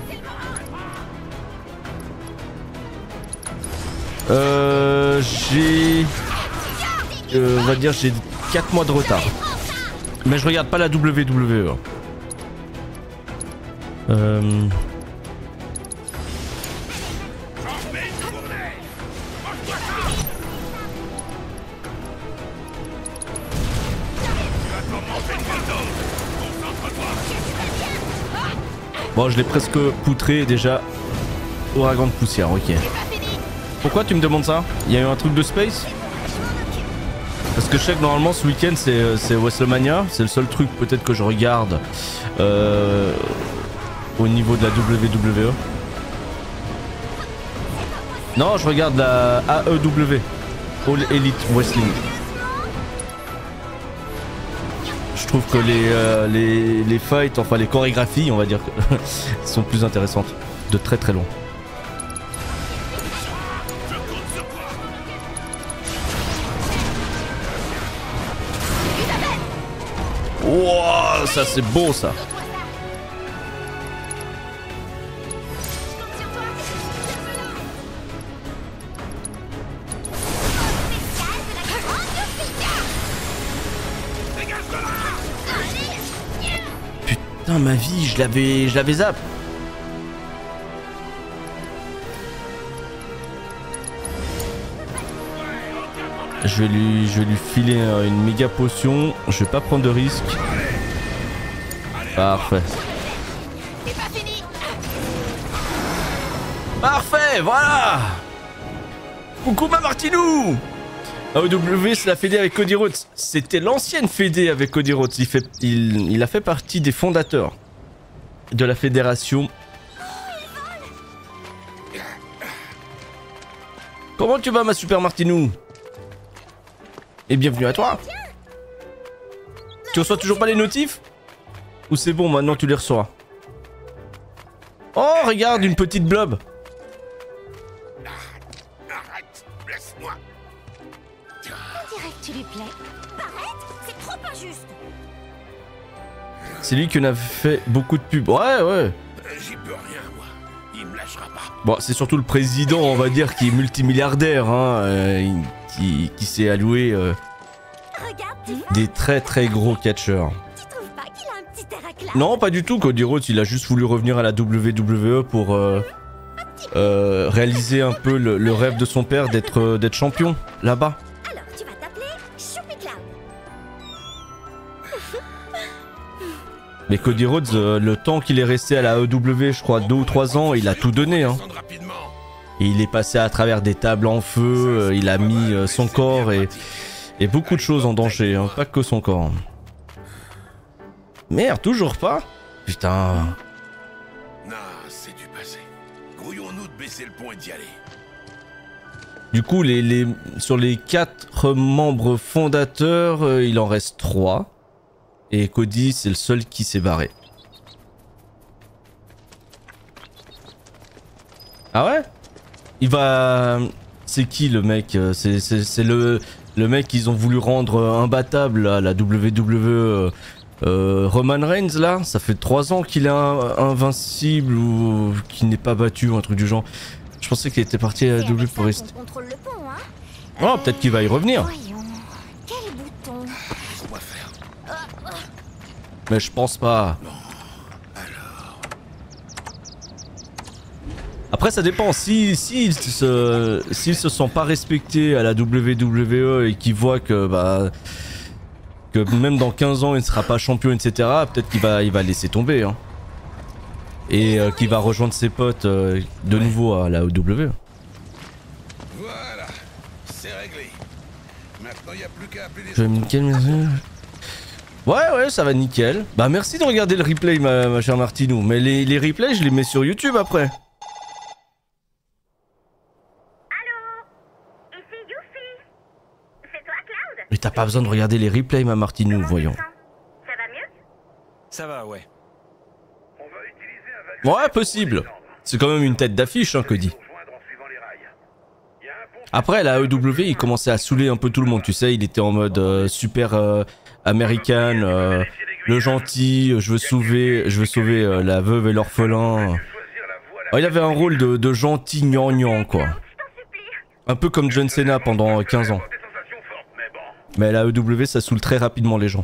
Euh, j'ai... Euh, on va dire j'ai quatre mois de retard. Mais je regarde pas la W W E. Euh... Bon, je l'ai presque poutré déjà. Ouragan de poussière, ok. Pourquoi tu me demandes ça? Il y a eu un truc de space? Parce que je sais que normalement ce week-end c'est WrestleMania, c'est le seul truc peut-être que je regarde euh, au niveau de la W W E. Non, je regarde la A E W, All Elite Wrestling. Je trouve que les, euh, les, les fights, enfin les chorégraphies, on va dire, sont plus intéressantes, de très très loin. Wow, ça c'est beau ça. Putain, ma vie, je l'avais, je l'avais zap. Je vais lui, je vais lui filer une méga potion. Je vais pas prendre de risque. Parfait. Parfait, voilà. Coucou ma Martinou. A E W, c'est la fédé avec Cody Rhodes. C'était l'ancienne fédé avec Cody Rhodes. Il, fait, il, il a fait partie des fondateurs de la fédération. Comment tu vas ma super Martinou? Et bienvenue à toi. Tu reçois toujours pas les notifs? Ou c'est bon, maintenant tu les reçois? Oh, regarde, une petite blob. Arrête, laisse-moi. On dirait que tu lui plais. Arrête, c'est trop injuste. C'est lui qui en a fait beaucoup de pubs. Ouais, ouais. J'y peux rien, moi. Il me lâchera pas. Bon, c'est surtout le président, on va dire, qui est multimilliardaire, hein, euh, qui, qui s'est alloué euh, des très très gros catcheurs. Tu trouves pas qu'il a un petit air à classe? Non, pas du tout. Cody Rhodes, il a juste voulu revenir à la W W E pour euh, euh, réaliser un peu le, le rêve de son père d'être euh, d'être champion là-bas. Alors, tu vas t'appeler Choupi Cloud. Mais Cody Rhodes, euh, le temps qu'il est resté à la A E W, je crois deux ou trois ans, il a tout donné. Hein. Et il est passé à travers des tables en feu, euh, il a mis euh, son corps et, et beaucoup de choses en danger, hein, pas que son corps. Merde, toujours pas? Putain. Non, c'est du passé. Grouillons-nous de baisser le pont et d'y aller. Du coup, les, les, sur les quatre membres fondateurs, euh, il en reste trois. Et Cody, c'est le seul qui s'est barré. Ah ouais? Il va... C'est qui le mec? C'est, c'est, c'est le, le mec qu'ils ont voulu rendre imbattable à la W W E. Euh, Roman Reigns là, ça fait trois ans qu'il est invincible ou qu'il n'est pas battu ou un truc du genre. Je pensais qu'il était parti à la W pour rester. Oh, peut-être qu'il va y revenir. Mais je pense pas. Après ça dépend, si, si, se, s'il se sent pas respecté à la W W E et qu'il voit que bah que même dans quinze ans il ne sera pas champion, et cetera, peut-être qu'il va, il va laisser tomber. Hein. Et euh, qu'il va rejoindre ses potes euh, de nouveau à la W. Voilà, c'est réglé. Maintenant, il n'y a plus qu'à appeler les... Je vais nickel, merci. Ouais, ouais, ça va nickel. Bah merci de regarder le replay, ma, ma chère Martinou. Mais les, les replays, je les mets sur YouTube après. Mais t'as pas besoin de regarder les replays, ma Martinou, voyons. Ça va mieux? Ça va, ouais. Ouais, possible. C'est quand même une tête d'affiche, hein, Cody. Après, la A E W, il commençait à saouler un peu tout le monde, tu sais. Il était en mode euh, super euh, américain, euh, le gentil, je veux sauver, je veux sauver euh, la veuve et l'orphelin. Oh, il avait un rôle de, de gentil gnangnan, quoi. Un peu comme John Cena pendant quinze ans. Mais la A E W, ça saoule très rapidement les gens.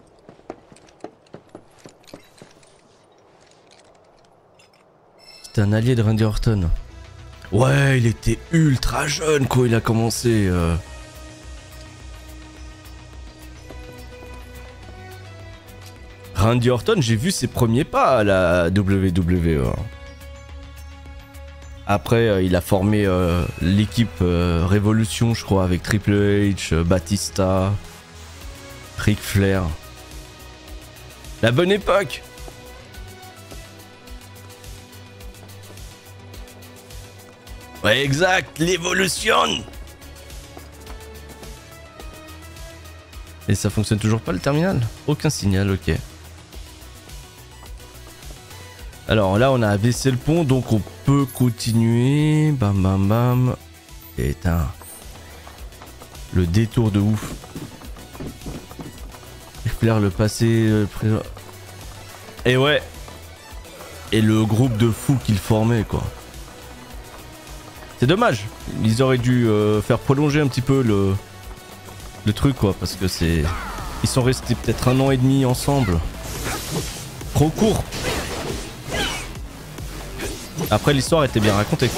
C'était un allié de Randy Orton. Ouais, il était ultra jeune quand il a commencé. Euh... Randy Orton, j'ai vu ses premiers pas à la W W E. Après, euh, il a formé euh, l'équipe euh, Révolution, je crois, avec Triple H, euh, Batista, Ric Flair. La bonne époque! Ouais, exact, l'évolution. Et ça fonctionne toujours pas le terminal? Aucun signal, ok. Alors là, on a abaissé le pont, donc on peut continuer. Bam, bam, bam. Putain. Le détour de ouf. Éclaire le passé, le présent. Et ouais. Et le groupe de fous qu'ils formaient, quoi. C'est dommage. Ils auraient dû euh, faire prolonger un petit peu le, le truc, quoi. Parce que c'est... Ils sont restés peut-être un an et demi ensemble. Trop court. Après, l'histoire était bien racontée.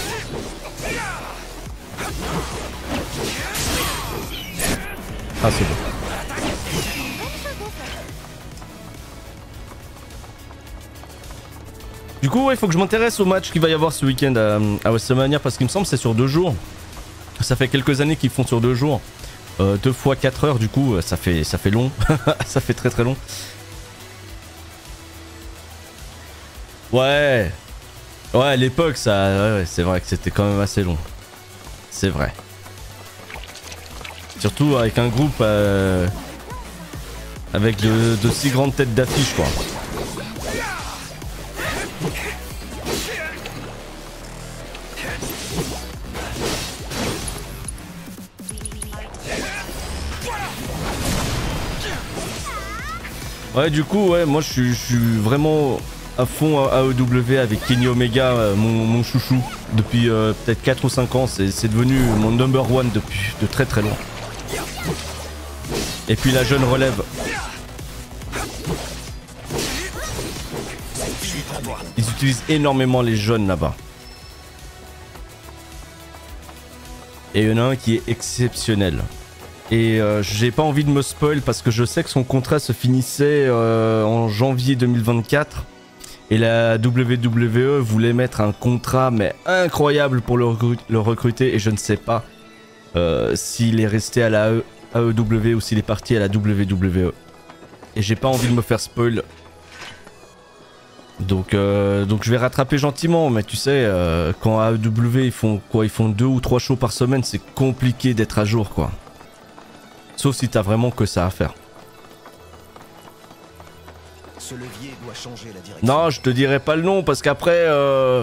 Ah, c'est bon. Du coup, il ouais, faut que je m'intéresse au match qu'il va y avoir ce week-end à, à WrestleMania parce qu'il me semble que c'est sur deux jours. Ça fait quelques années qu'ils font sur deux jours. Euh, deux fois quatre heures, du coup, ça fait, ça fait long. Ça fait très très long. Ouais. Ouais, à l'époque, ça, ouais, ouais, c'est vrai que c'était quand même assez long. C'est vrai. Surtout avec un groupe euh, avec de, de si grandes têtes d'affiche, quoi. Ouais, du coup, ouais, moi je suis, je suis vraiment à fond à A E W avec Kenny Omega, euh, mon, mon chouchou, depuis euh, peut-être quatre ou cinq ans. C'est devenu mon number one depuis de très très long. Et puis la jeune relève. Ils utilisent énormément les jeunes là-bas. Et il y en a un qui est exceptionnel. Et euh, j'ai pas envie de me spoil parce que je sais que son contrat se finissait euh, en janvier deux mille vingt-quatre. Et la W W E voulait mettre un contrat mais incroyable pour le, recru le recruter. Et je ne sais pas euh, s'il est resté à la A E W ou s'il est parti à la W W E. Et j'ai pas envie de me faire spoil. Donc, euh, donc je vais rattraper gentiment. Mais tu sais, euh, quand A E W ils font quoi, ils font deux ou trois shows par semaine, c'est compliqué d'être à jour, quoi. Sauf si t'as vraiment que ça à faire. Ce levier doit changer la direction. Non, je te dirai pas le nom parce qu'après... Euh...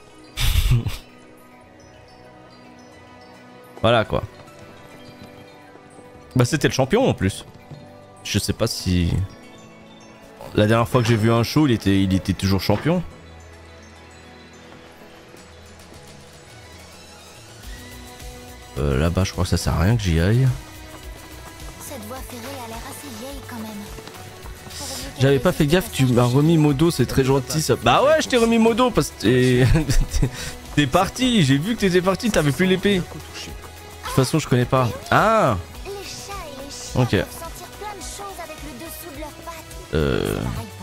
voilà, quoi. Bah c'était le champion en plus. Je sais pas si... La dernière fois que j'ai vu un show, il était, il était toujours champion. Euh, Là-bas, je crois que ça sert à rien que j'y aille. J'avais pas fait gaffe, tu m'as remis Modo, c'est très gentil ça. Bah ouais, je t'ai remis Modo parce que t'es parti, j'ai vu que t'étais parti, t'avais plus l'épée. De toute façon, je connais pas. Ah. Ok. Euh...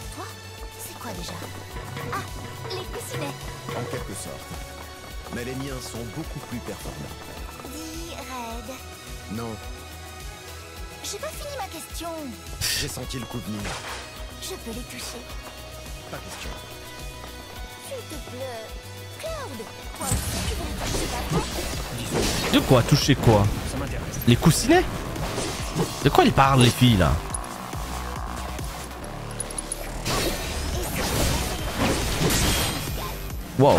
En quelque sorte. Mais les miens sont beaucoup plus performants. Dis, Red. Non, J'ai pas fini ma question. j'ai senti le coup de venir. Je peux les toucher. Pas question. S'il te plaît. Cloud, toi aussi tu veux les toucher ta De quoi? Toucher quoi? Les coussinets? De quoi ils parlent les filles là? Wow.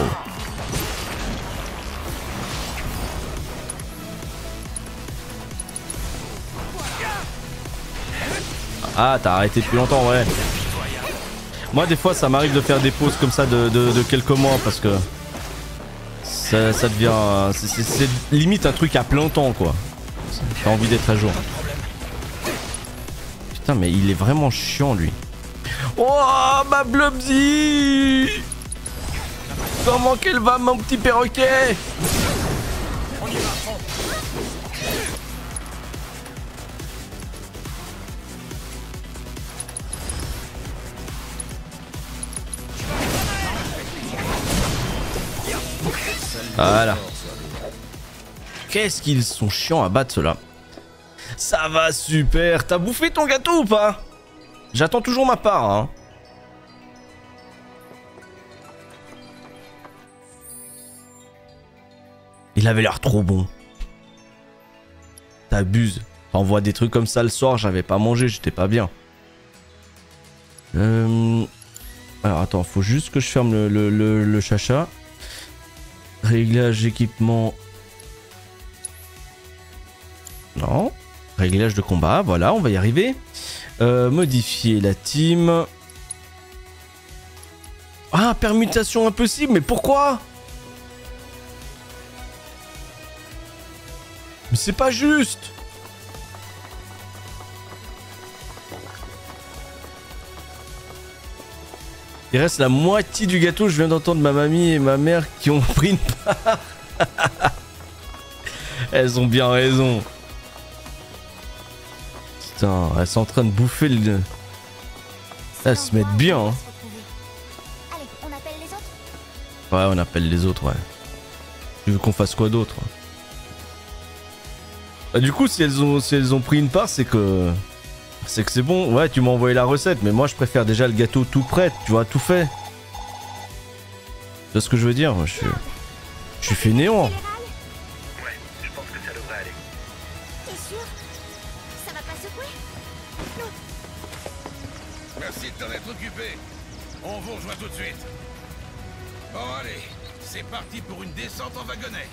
Ah, t'as arrêté depuis longtemps, ouais. Moi, des fois, ça m'arrive de faire des pauses comme ça de, de, de quelques mois parce que ça, ça devient... C'est limite un truc à plein temps, quoi. J'ai envie d'être à jour. Putain, mais il est vraiment chiant, lui. Oh, ma Blobzy! Comment qu'elle va, mon petit perroquet? On y va, prends. Voilà. Qu'est-ce qu'ils sont chiants à battre ceux-là. Ça va super. T'as bouffé ton gâteau ou pas? J'attends toujours ma part, hein. Et Il avait l'air trop bon. T'abuses. T'envoies des trucs comme ça le soir, j'avais pas mangé, j'étais pas bien. Euh... Alors attends, faut juste que je ferme le, le, le, le chacha. Réglage équipement. Non. Réglage de combat, voilà, on va y arriver. Euh, modifier la team. Ah, permutation impossible, mais pourquoi? Mais c'est pas juste. Il reste la moitié du gâteau. Je viens d'entendre ma mamie et ma mère qui ont pris une part. Elles ont bien raison. Putain, elles sont en train de bouffer le... Elles se mettent bien. Hein. Allez, on appelle les autres? Ouais, on appelle les autres, ouais. Tu veux qu'on fasse quoi d'autre? Bah, du coup, si elles ont, si elles ont pris une part, c'est que... C'est que c'est bon. Ouais, tu m'as envoyé la recette, mais moi, je préfère déjà le gâteau tout prêt, tu vois, tout fait. Tu vois ce que je veux dire? Je suis... Je suis fainéant. Ouais, je pense que ça devrait aller. T'es sûr? Ça va pas secouer? Non. Merci de t'en être occupé. On vous rejoint tout de suite. Bon, allez. C'est parti pour une descente en wagonnet.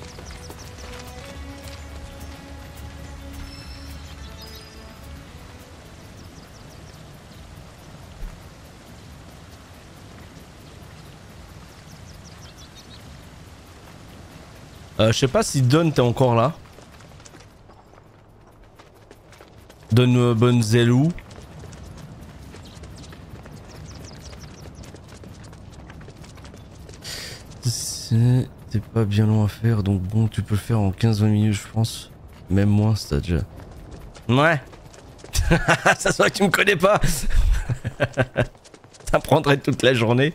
Euh, je sais pas si Don t'es encore là. Don euh, Bonzelou. T'es pas bien long à faire, donc bon, tu peux le faire en quinze vingt minutes, je pense. Même moins, c'est déjà. Ouais. Ça se voit que tu me connais pas. Ça prendrait toute la journée.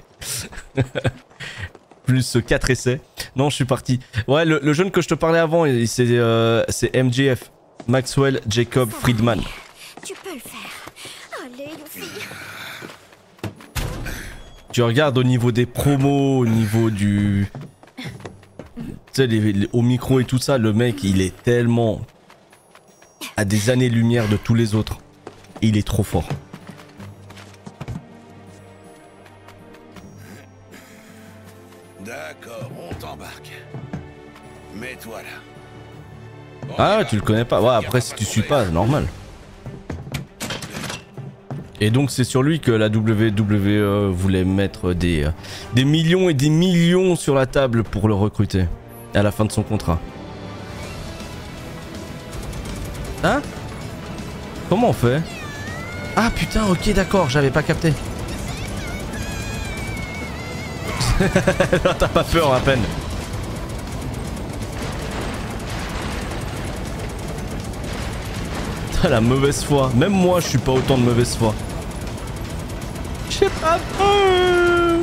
Plus quatre essais. Non, je suis parti. Ouais, le, le jeune que je te parlais avant, c'est euh, M J F. Maxwell Jacob Friedman. Tu peux le faire. Allez, Luffy. Tu regardes au niveau des promos, au niveau du... Tu sais, les, les, au micro et tout ça, le mec, il est tellement... à des années-lumière de tous les autres. Et il est trop fort. D'accord, on t'embarque. Mets-toi là. On Ah, y va. tu le connais pas. Ouais, après, si tu suis pas, c'est normal. Et donc, c'est sur lui que la W W E voulait mettre des, des millions et des millions sur la table pour le recruter. À la fin de son contrat. Hein? Comment on fait? Ah putain, ok, d'accord, j'avais pas capté. T'as pas peur à peine. Putain, la mauvaise foi. Même moi, je suis pas autant de mauvaise foi. J'ai pas peur.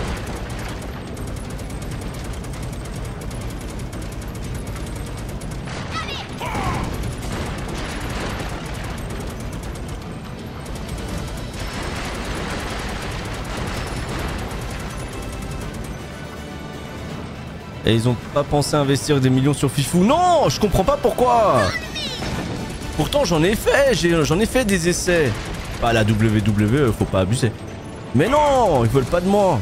Et ils ont pas pensé à investir des millions sur Fifou. Non, je comprends pas pourquoi. Pourtant j'en ai fait, j'en ai, ai fait des essais. Pas la W W E, faut pas abuser. Mais non, ils veulent pas de moi.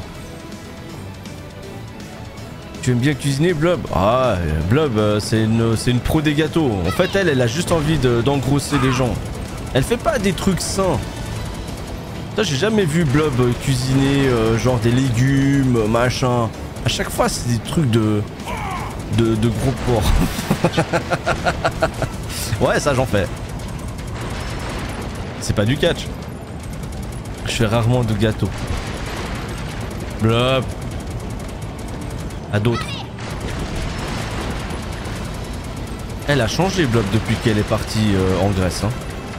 Tu aimes bien cuisiner, Blob? Ah, Blob, c'est une, c'est une pro des gâteaux. En fait, elle, elle a juste envie d'engrosser les gens. Elle fait pas des trucs sains. J'ai jamais vu Blob cuisiner euh, genre des légumes, machin. À chaque fois, c'est des trucs de... De, de gros porc. Ouais, ça, j'en fais. C'est pas du catch. Je fais rarement de gâteaux. Blob. À d'autres. Elle a changé, Blob, depuis qu'elle est partie euh, en Grèce. Hein.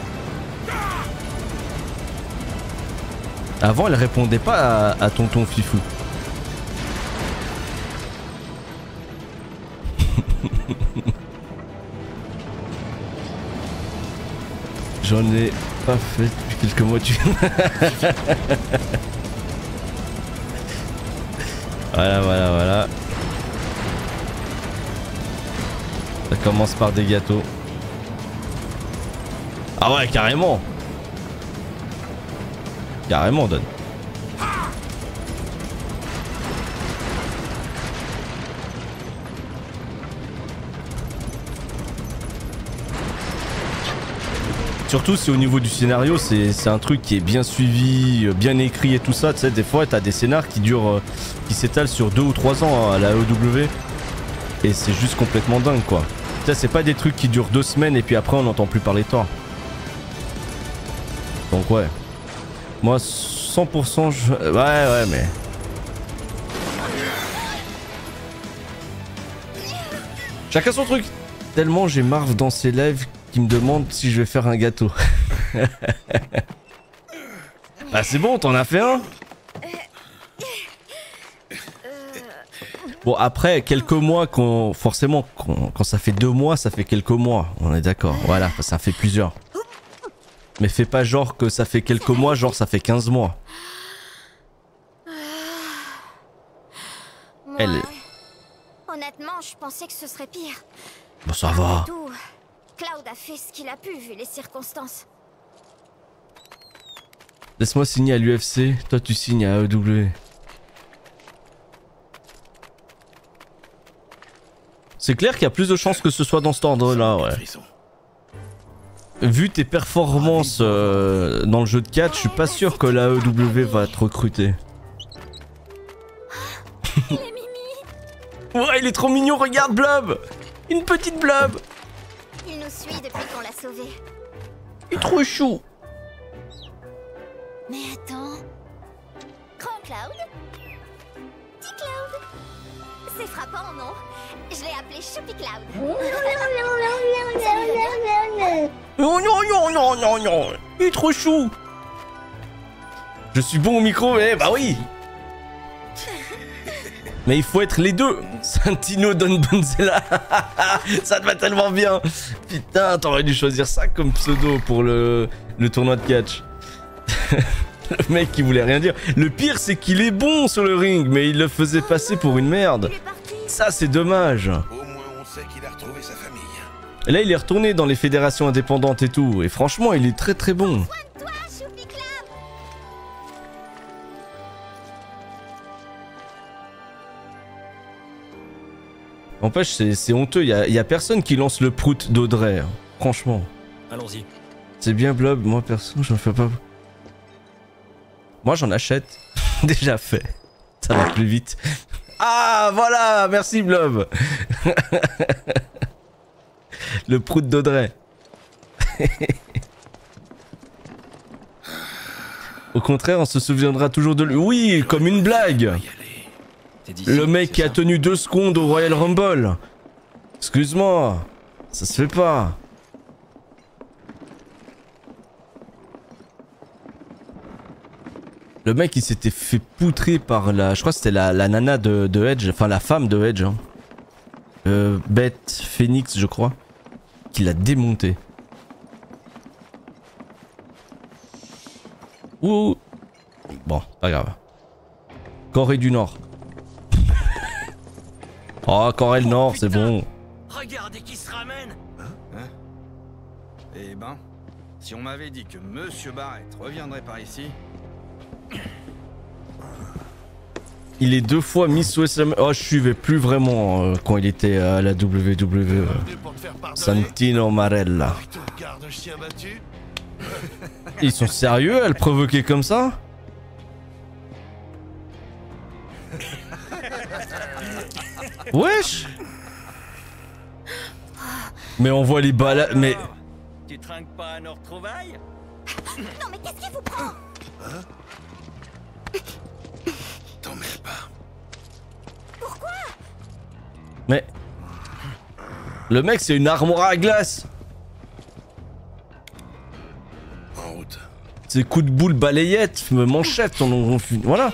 Avant, elle répondait pas à, à tonton Fifou. J'en ai pas fait depuis quelques mois, tu... Voilà, voilà, voilà. commence par des gâteaux. Ah ouais, carrément. Carrément, Don. Surtout si au niveau du scénario c'est un truc qui est bien suivi, bien écrit et tout ça, tu sais, des fois t'as des scénars qui durent, euh, qui s'étalent sur deux ou trois ans hein, à la A E W et c'est juste complètement dingue quoi. Tu sais, c'est pas des trucs qui durent deux semaines et puis après on n'entend plus parler de toi. Donc ouais, moi cent pour cent je... Ouais ouais mais... Chacun son truc. Tellement j'ai Marv dans ses lives qui me demande si je vais faire un gâteau. Bah c'est bon, t'en as fait un. Bon après quelques mois qu'on forcément quand, quand ça fait deux mois ça fait quelques mois, on est d'accord. Voilà, ça fait plusieurs. Mais fais pas genre que ça fait quelques mois, genre ça fait quinze mois. Ouais. Elle. Honnêtement, je pensais que ce serait pire. Bon ça va. Tout, Cloud a fait ce qu'il a pu vu les circonstances. Laisse-moi signer à l'U F C, toi tu signes à A E W. C'est clair qu'il y a plus de chances que ce soit dans cet ordre-là, ouais. Vu tes performances euh, dans le jeu de catch, je suis pas sûr que la A E W va te recruter. Il est Mimi. Ouais, il est trop mignon, regarde Blob. Une petite Blob. Il nous suit depuis qu'on l'a sauvé. Il est trop chou. Mais attends... Grand Cloud? Petit Cloud? C'est frappant, non? Je l'ai appelé Choupi Cloud. Non, non, non, non, non, non. Il est trop chou. Je suis bon au micro, eh bah oui. Mais il faut être les deux. Santino Don Bonzella. Ça te va tellement bien. Putain, t'aurais dû choisir ça comme pseudo pour le, le tournoi de catch. Le mec qui voulait rien dire. Le pire, c'est qu'il est bon sur le ring, mais il le faisait passer pour une merde. Ça, c'est dommage. Au moins, on sait qu'il a retrouvé sa famille. Et là, il est retourné dans les fédérations indépendantes et tout. Et franchement, il est très très bon. Toi, Choupi Cloud. N'empêche, c'est honteux. Il y a, y a personne qui lance le prout d'Audrey. Hein. Franchement. Allons-y. C'est bien Blob. Moi, perso, j'en fais pas. Moi, j'en achète. Déjà fait. Ça va plus vite. Ah, voilà. Merci, Blob. Le prout d'Audrey. Au contraire, on se souviendra toujours de lui. Oui, comme une blague. Le mec qui a tenu deux secondes au Royal Rumble. Excuse-moi. Ça se fait pas. Le mec il s'était fait poutrer par la... Je crois que c'était la, la nana de, de Edge. Enfin la femme de Edge. Hein. Euh, Beth Phoenix je crois. Qui l'a démonté. Ouh. Bon, pas grave. Corée du Nord. Oh, Corée du Nord, c'est bon. Regardez qui se ramène. Hein? Eh ben, si on m'avait dit que Monsieur Barrett reviendrait par ici... Il est deux fois Miss West. Oh, je suivais plus vraiment euh, quand il était à la W W E. Santino Marella. Ils sont sérieux à le provoquer comme ça? Wesh. Mais on voit les balades. Mais. Tu trinques pas à nos retrouvailles? Non mais qu'est-ce qui vous prend? Hein? T'en mêles pas. Pourquoi? Mais. Le mec, c'est une armoire à glace. En route. C'est coup de boule balayette, manchette, on, on, on voilà.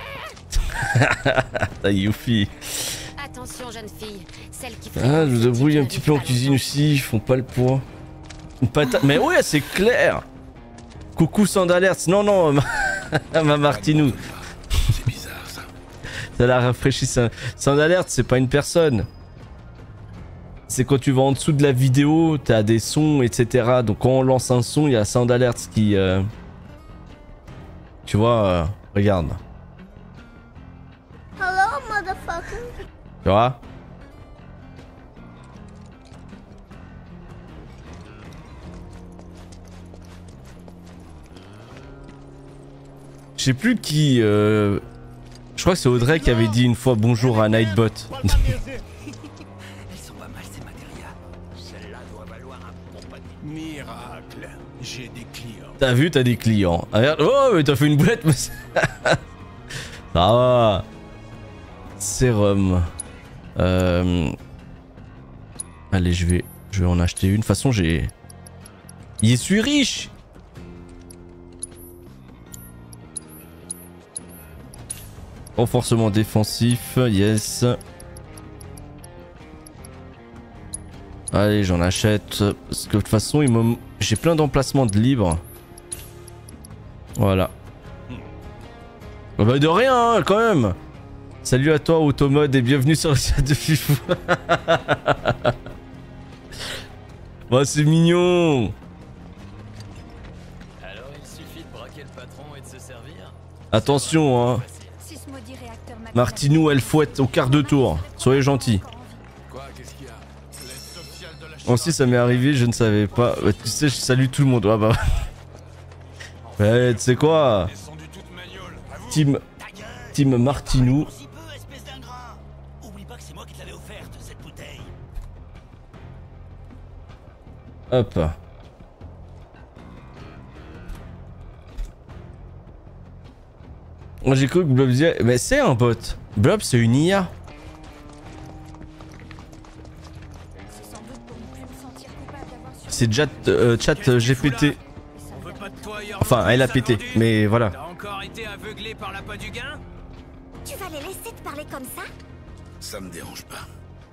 Ta Yuffie. Attention jeune fille, celle qui... Ah, je vous avoue, il y a un petit peu en cuisine aussi, ils font pas le poids. Une patate. Mais ouais, c'est clair. Coucou Sandalert. Non, non, ma, ma Martinou. C'est bizarre ça. Ça l'a rafraîchi. Sandalert, c'est pas une personne. c'est quand tu vas en dessous de la vidéo, t'as des sons, et cetera. Donc quand on lance un son, il y a Sound Alert qui... Euh... Tu vois, euh, regarde. Hello, motherfucker. Tu vois? Je sais plus qui... Euh... Je crois que c'est Audrey qui avait dit une fois bonjour à Nightbot. Elles sont pas mal ces matérias. Celle-là doit valoir un bon panier. Miracle, j'ai des clients. T'as vu, t'as des clients. Ah, regarde. Oh, mais t'as fait une boulette, mais... Ça va. Sérum. Euh... Allez, je vais... Je vais en acheter une. De toute façon, j'ai... Il suis riche. Renforcement défensif, yes. Allez, j'en achète. Parce que de toute façon, il me... j'ai plein d'emplacements de libre. Voilà. Oh bah de rien, hein, quand même. Salut à toi, Automode, et bienvenue sur le chat de Fifou. Bah, c'est mignon. Alors, il suffit de braquer le patron et de se servir. Attention, hein. Martinou, elle fouette au quart de tour. Soyez gentils. Moi aussi, ça m'est arrivé, je ne savais pas. Bah, tu sais, je salue tout le monde. Ah bah. Ouais, tu sais quoi? Team. Team Martinou. Hop. Moi j'ai cru que Blob disait... Mais c'est un bot. Blob c'est une I A. C'est chat, euh, chat G P T. Enfin, elle a pété, mais voilà. T'as encore été aveuglé par l'appât du gain? Tu vas les laisser te parler comme ça? Ça me dérange pas.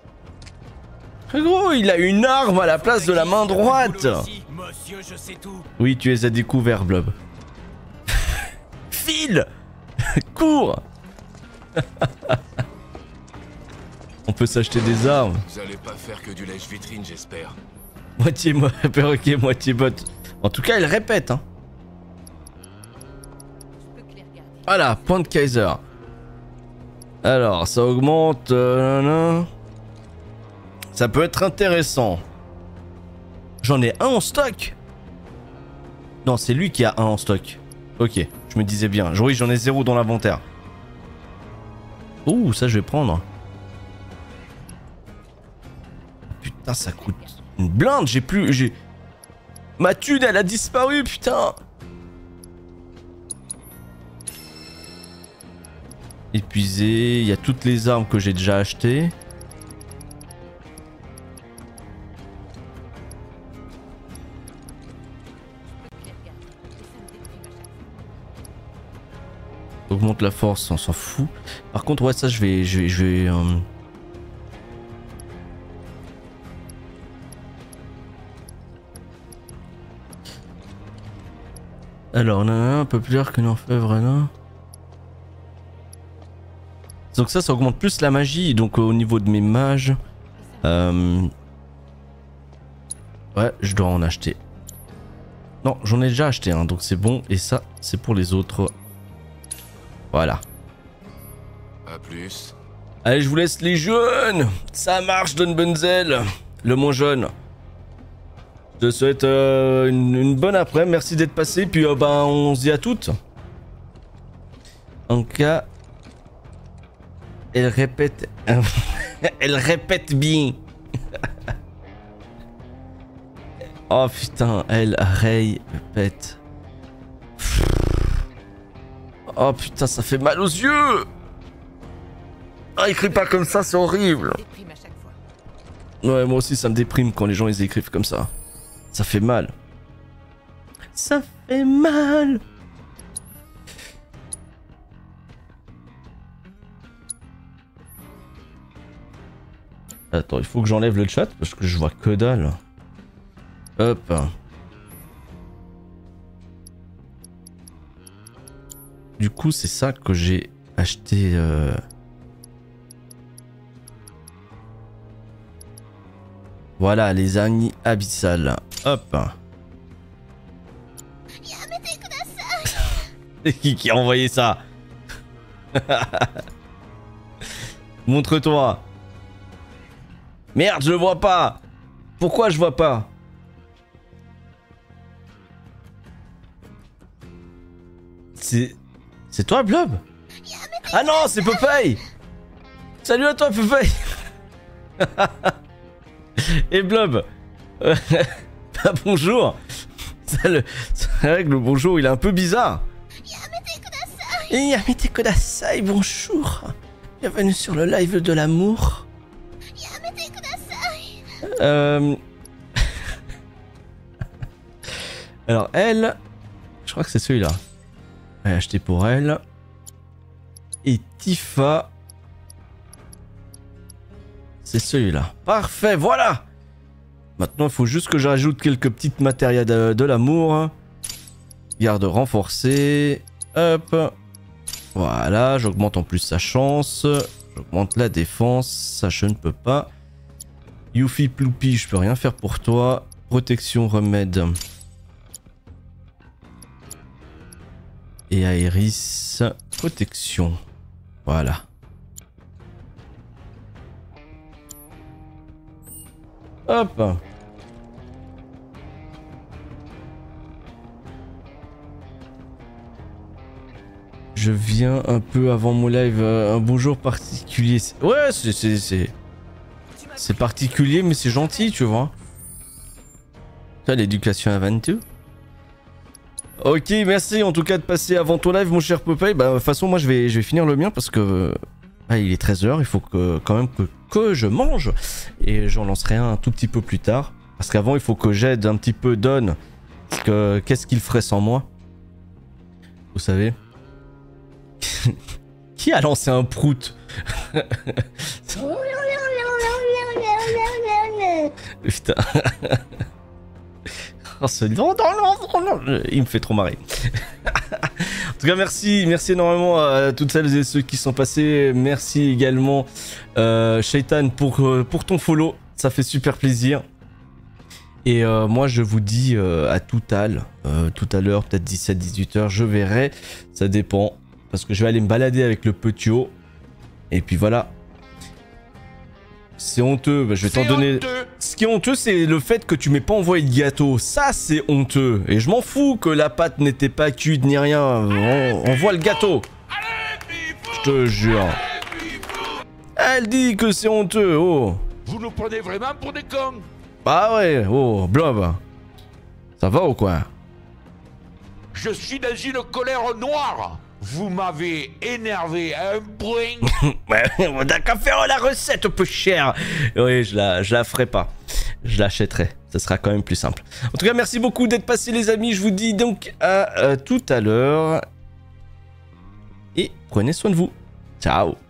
Gros, il a une arme à la place de la main droite. Monsieur, je sais tout. Oui, tu les as découverts, Blob. File. Cours. On peut s'acheter des armes. Vous allez pas faire que du lèche-vitrine, j'espère. Moitié mo perroquet, moitié bot. En tout cas, elle répète. Hein. Voilà, point de Kaiser. Alors, ça augmente. Euh, nan, nan. Ça peut être intéressant. J'en ai un en stock. Non, c'est lui qui a un en stock. Ok, je me disais bien. Oui, j'en ai zéro dans l'inventaire. Ouh, ça je vais prendre. Putain, ça coûte une blinde. J'ai plus... j'ai Ma thune, elle a disparu, putain. Épuisé. Il y a toutes les armes que j'ai déjà achetées. Augmente la force, on s'en fout. Par contre, ouais, ça, je vais... Je vais... Je vais euh... Alors, on a un peu plus clair qu'une orfèvre là. Donc ça, ça augmente plus la magie. Donc au niveau de mes mages... Euh... Ouais, je dois en acheter. Non, j'en ai déjà acheté un, donc c'est bon. Et ça, c'est pour les autres. Voilà. A plus. Allez, je vous laisse les jeunes. Ça marche, Don Bunzel. Le moins jeune. Je te souhaite euh, une, une bonne après-midi. Merci d'être passé. Puis euh, ben, on se dit à toutes. En cas... Elle répète... Elle répète bien. Oh putain, elle répète. Oh putain, ça fait mal aux yeux. Ah, écris pas comme ça, c'est horrible. Ouais, moi aussi ça me déprime quand les gens ils écrivent comme ça. Ça fait mal. Ça fait mal. Attends, il faut que j'enlève le chat parce que je vois que dalle. Hop. Du coup, c'est ça que j'ai acheté. Euh... Voilà, les araignées abyssales. Hop. C'est qui qui a envoyé ça? Montre-toi. Merde, je le vois pas. Pourquoi je vois pas? C'est... C'est toi, Blob? Ah non, c'est Popeye. Salut à toi, Popeye. Et Blob. Euh, bah, bonjour. C'est vrai que le bonjour, il est un peu bizarre. Yamete Kudasai, bonjour. Bienvenue sur le live de l'amour. Euh... Alors elle, je crois que c'est celui-là. Elle a acheté pour elle. Et Tifa, c'est celui-là. Parfait, voilà. Maintenant, il faut juste que j'ajoute quelques petites matérias de, de l'amour. Garde renforcée. Hop. Voilà, j'augmente en plus sa chance. J'augmente la défense. Ça, je ne peux pas. Yuffie Ploupi, je peux rien faire pour toi. Protection, remède. Et Aéris, protection. Voilà. Hop. Je viens un peu avant mon live. Euh, un bonjour particulier. Ouais, c'est... c'est... C'est particulier, mais c'est gentil, tu vois. Ça, l'éducation avant tout. Ok, merci en tout cas de passer avant ton live, mon cher Popeye. Bah, de toute façon, moi, je vais, je vais finir le mien parce que... Ah, il est treize heures, il faut que, quand même que, que je mange. Et j'en lancerai un un tout petit peu plus tard. Parce qu'avant, il faut que j'aide un petit peu Don. Parce que qu'est-ce qu'il ferait sans moi? Vous savez. Qui a lancé un prout? Putain. Oh, ce... non, non, non, non. Il me fait trop marrer. En tout cas, merci, merci énormément à toutes celles et ceux qui sont passés. Merci également, euh, Shaitan, pour, euh, pour ton follow. Ça fait super plaisir. Et euh, moi, je vous dis euh, à tout à l'heure, euh, tout à l'heure, peut-être dix-sept dix-huit heures, je verrai. Ça dépend. Parce que je vais aller me balader avec le petit haut. Et puis voilà. C'est honteux, bah, je vais t'en donner... Honteux. Ce qui est honteux, c'est le fait que tu m'aies pas envoyé de gâteau. Ça, c'est honteux. Et je m'en fous que la pâte n'était pas cuite ni rien. On, on voit le gâteau. Je te jure. Elle dit que c'est honteux, oh. Vous nous prenez vraiment pour des cons? Bah ouais, oh, Blob. Ça va ou quoi? Je suis dans une colère noire. Vous m'avez énervé à un point. On n'a qu'à faire la recette peu chère. Oui, je la, je la ferai pas. Je l'achèterai. Ça sera quand même plus simple. En tout cas, merci beaucoup d'être passés, les amis. Je vous dis donc à euh, tout à l'heure. Et prenez soin de vous. Ciao.